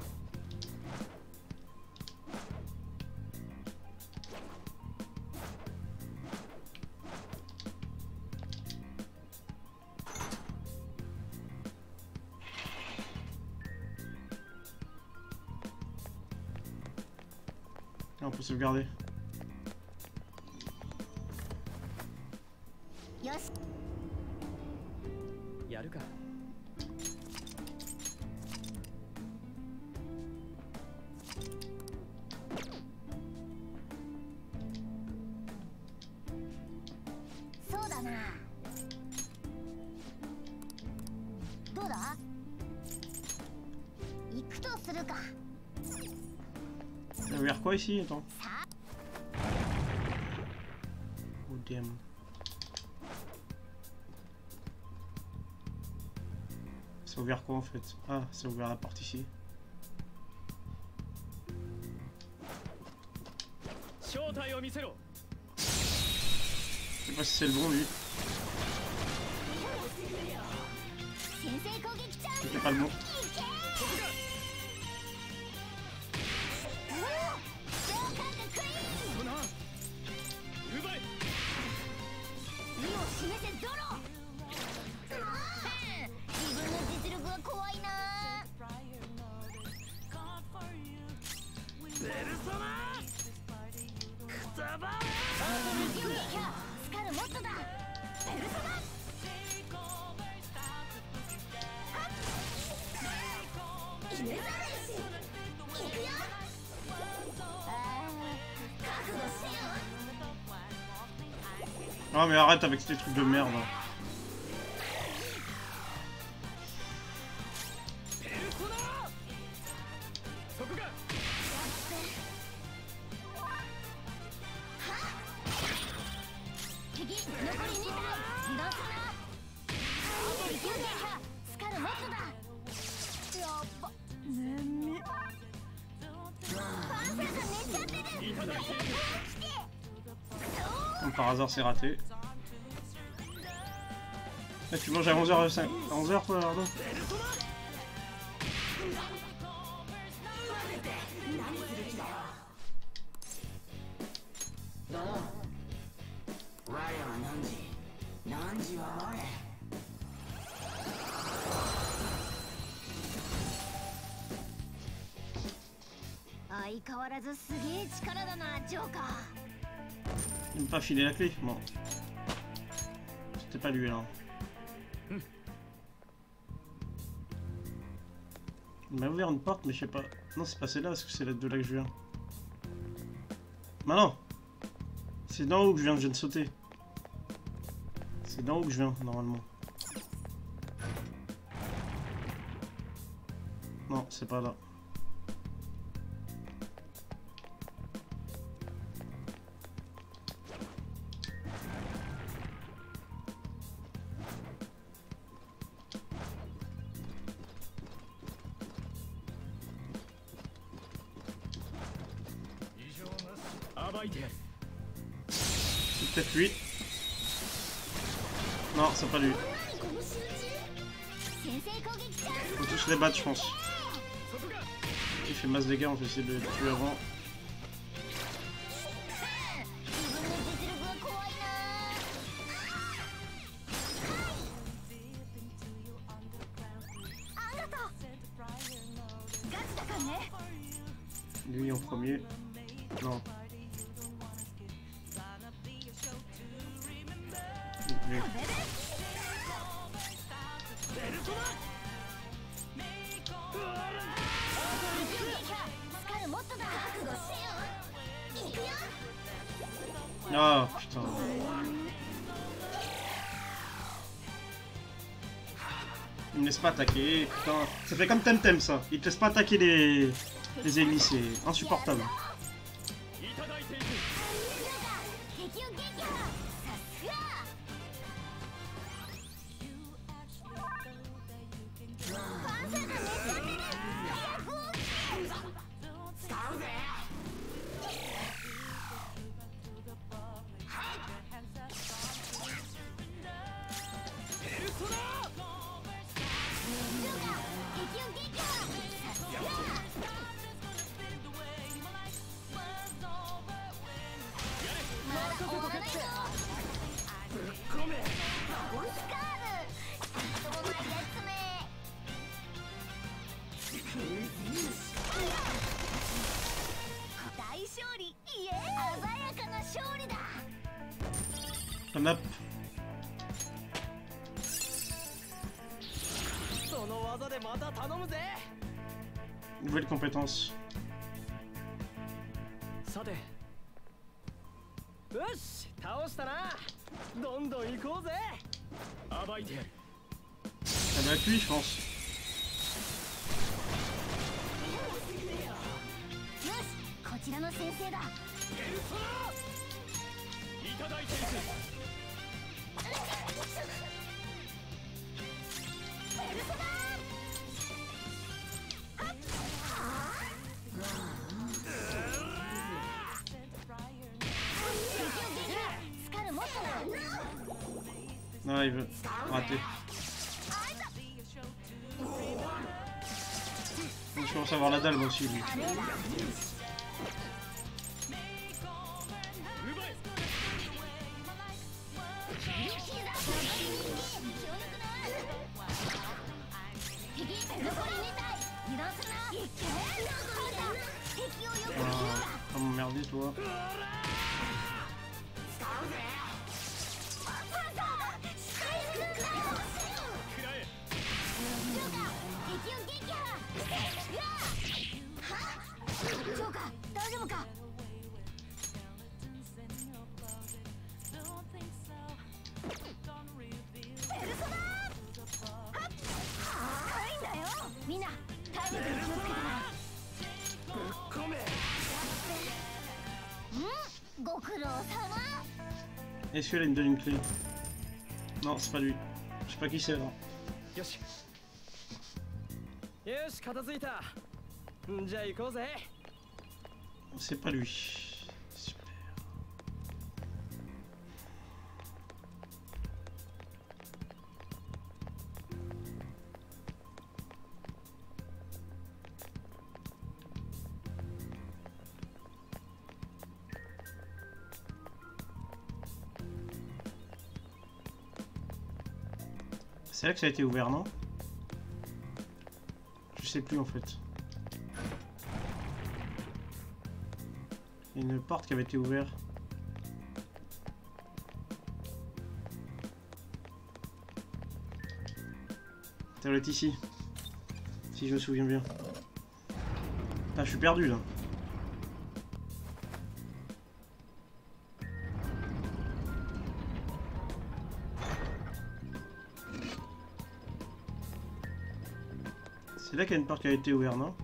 On peut sauvegarder. よしやるか。 そうだな。どうだ？行くとするか。 Ça veut dire quoi ici? Attends. Oh damn. Ça a ouvert quoi en fait? Ah, ça a ouvert la porte ici. Je sais pas si c'est le bon lui. C'était pas le bon. Oh mais arrête avec ces trucs de merde. Comme par hasard c'est raté. Ah, tu manges à onze heures, à onze heures quoi, pardon. Il m'a pas filé la clé, bon. C'était pas lui là. Il m'a ouvert une porte mais je sais pas. Non c'est pas celle-là parce que c'est de là que je viens. Bah non. C'est d'en haut que je viens, je viens de sauter. C'est d'en haut que je viens normalement. Non c'est pas là. いてやる。 C'est peut-être lui. Non, c'est pas lui. この集中先制攻撃チャンス Faut tous les battre, je pense. 外か。 Il fait masse dégâts, on va essayer de le tuer avant. 自分の実力は怖いなありがとうガチだからね Lui en premier. Non. Lui. ベルトだ。 スカルもっとだ覚悟しよういくよ Ah putain. Il me laisse pas attaquer, putain. Ça fait comme Temtem ça. Il te laisse pas attaquer les, les ennemis, c'est insupportable. いただいていく。 敵を撃破さすがファンサが寝ちゃってる早く起きて使うぜベルトだ。 敵を撃破さすが まだ終わらないぞぶっ込め。 オスカールしょうがないやつめ大勝利イエーイ鮮やかな勝利だ Un up. その技でまた頼むぜ。 Nouvelle compétence. さて。よし、倒したな。どんどん行こうぜ。暴いてやる。 Ça doit être lui, je pense. よしこちらの先生だベルトだ。いただいていく。 ベルトだスカルもっとだ Ah, il veut rater. Je commence à avoir la dalle moi aussi, lui. 残りに体油断するな敵をよく切るんだ Ah, oh m'emmerder toi. 使うぜパンサー回復だよくらえ。 ジョーカー敵を撃破はっジョーカー大丈夫かペルソナはっ高いんだよみんな体力に気をつけてなぶっ込め。 うんご苦労様 Est-ce qu'elle me donne une clé? Non, c'est pas lui. Je sais pas qui c'est là. よし。よし、片付いた。んじゃあ行こうぜ。 C'est pas lui. Super. C'est là que ça a été ouvert, non? Je sais plus en fait. Il y a une porte qui avait été ouverte. Ça doit être ici. Si je me souviens bien. Ah, je suis perdu là. C'est là qu'il y a une porte qui a été ouverte, non?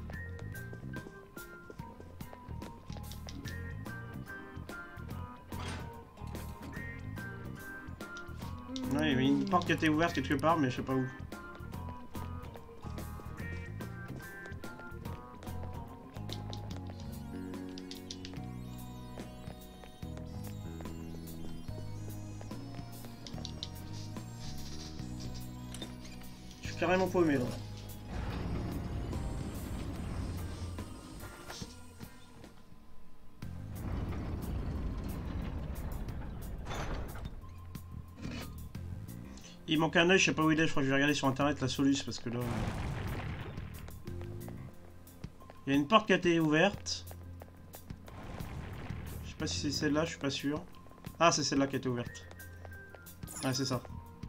Ouais, il y avait une porte qui a été ouverte quelque part, mais je sais pas où. carrément paumé là. Il manque un œil, je sais pas où il est, je crois que je vais regarder sur internet la soluce parce que là... Il y a une porte qui a été ouverte. Je sais pas si c'est celle-là, je suis pas sûr. Ah, c'est celle-là qui a été ouverte. Ah, c'est ça.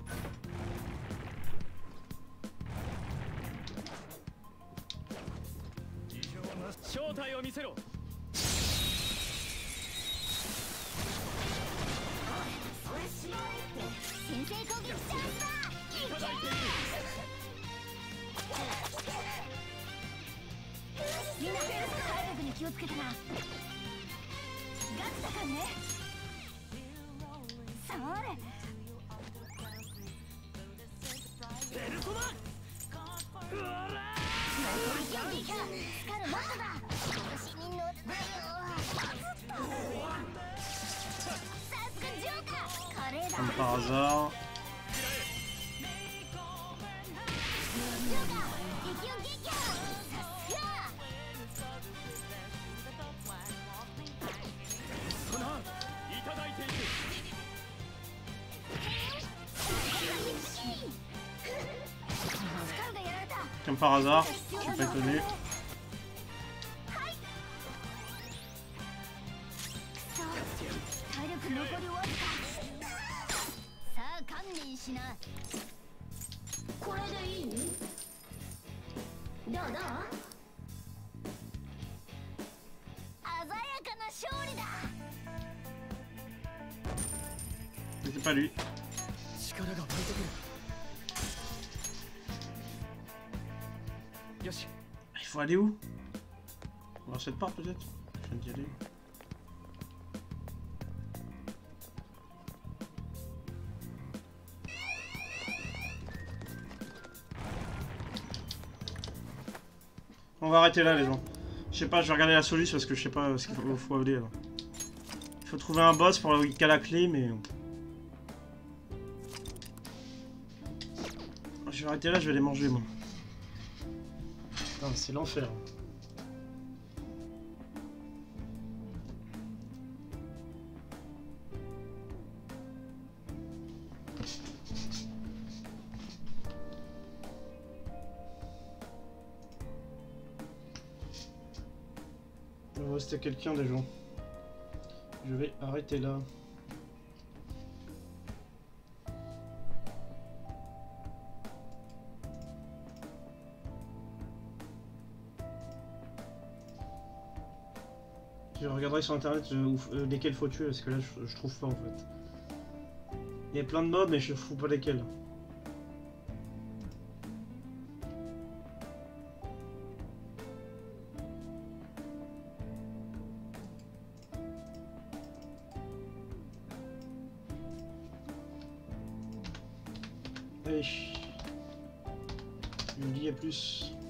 Comme par hasard. Comme par hasard, je suis pas étonné. C'était pas lui. Il faut aller où? Voir cette porte peut-être? Je viens d'y aller. On va arrêter là les gens. Je sais pas, je vais regarder la solution parce que je sais pas ce qu'il faut, faut aller là. Il faut trouver un boss pour qu'il a la clé mais... Je vais arrêter là, je vais les manger moi. C'est l'enfer. Il va rester quelqu'un des gens. Je vais arrêter là. Je regarderai sur internet euh, euh, lesquels faut tuer parce que là je, je trouve pas en fait. Il y a plein de mobs mais je fous pas lesquels. Allez. Je me dis à plus.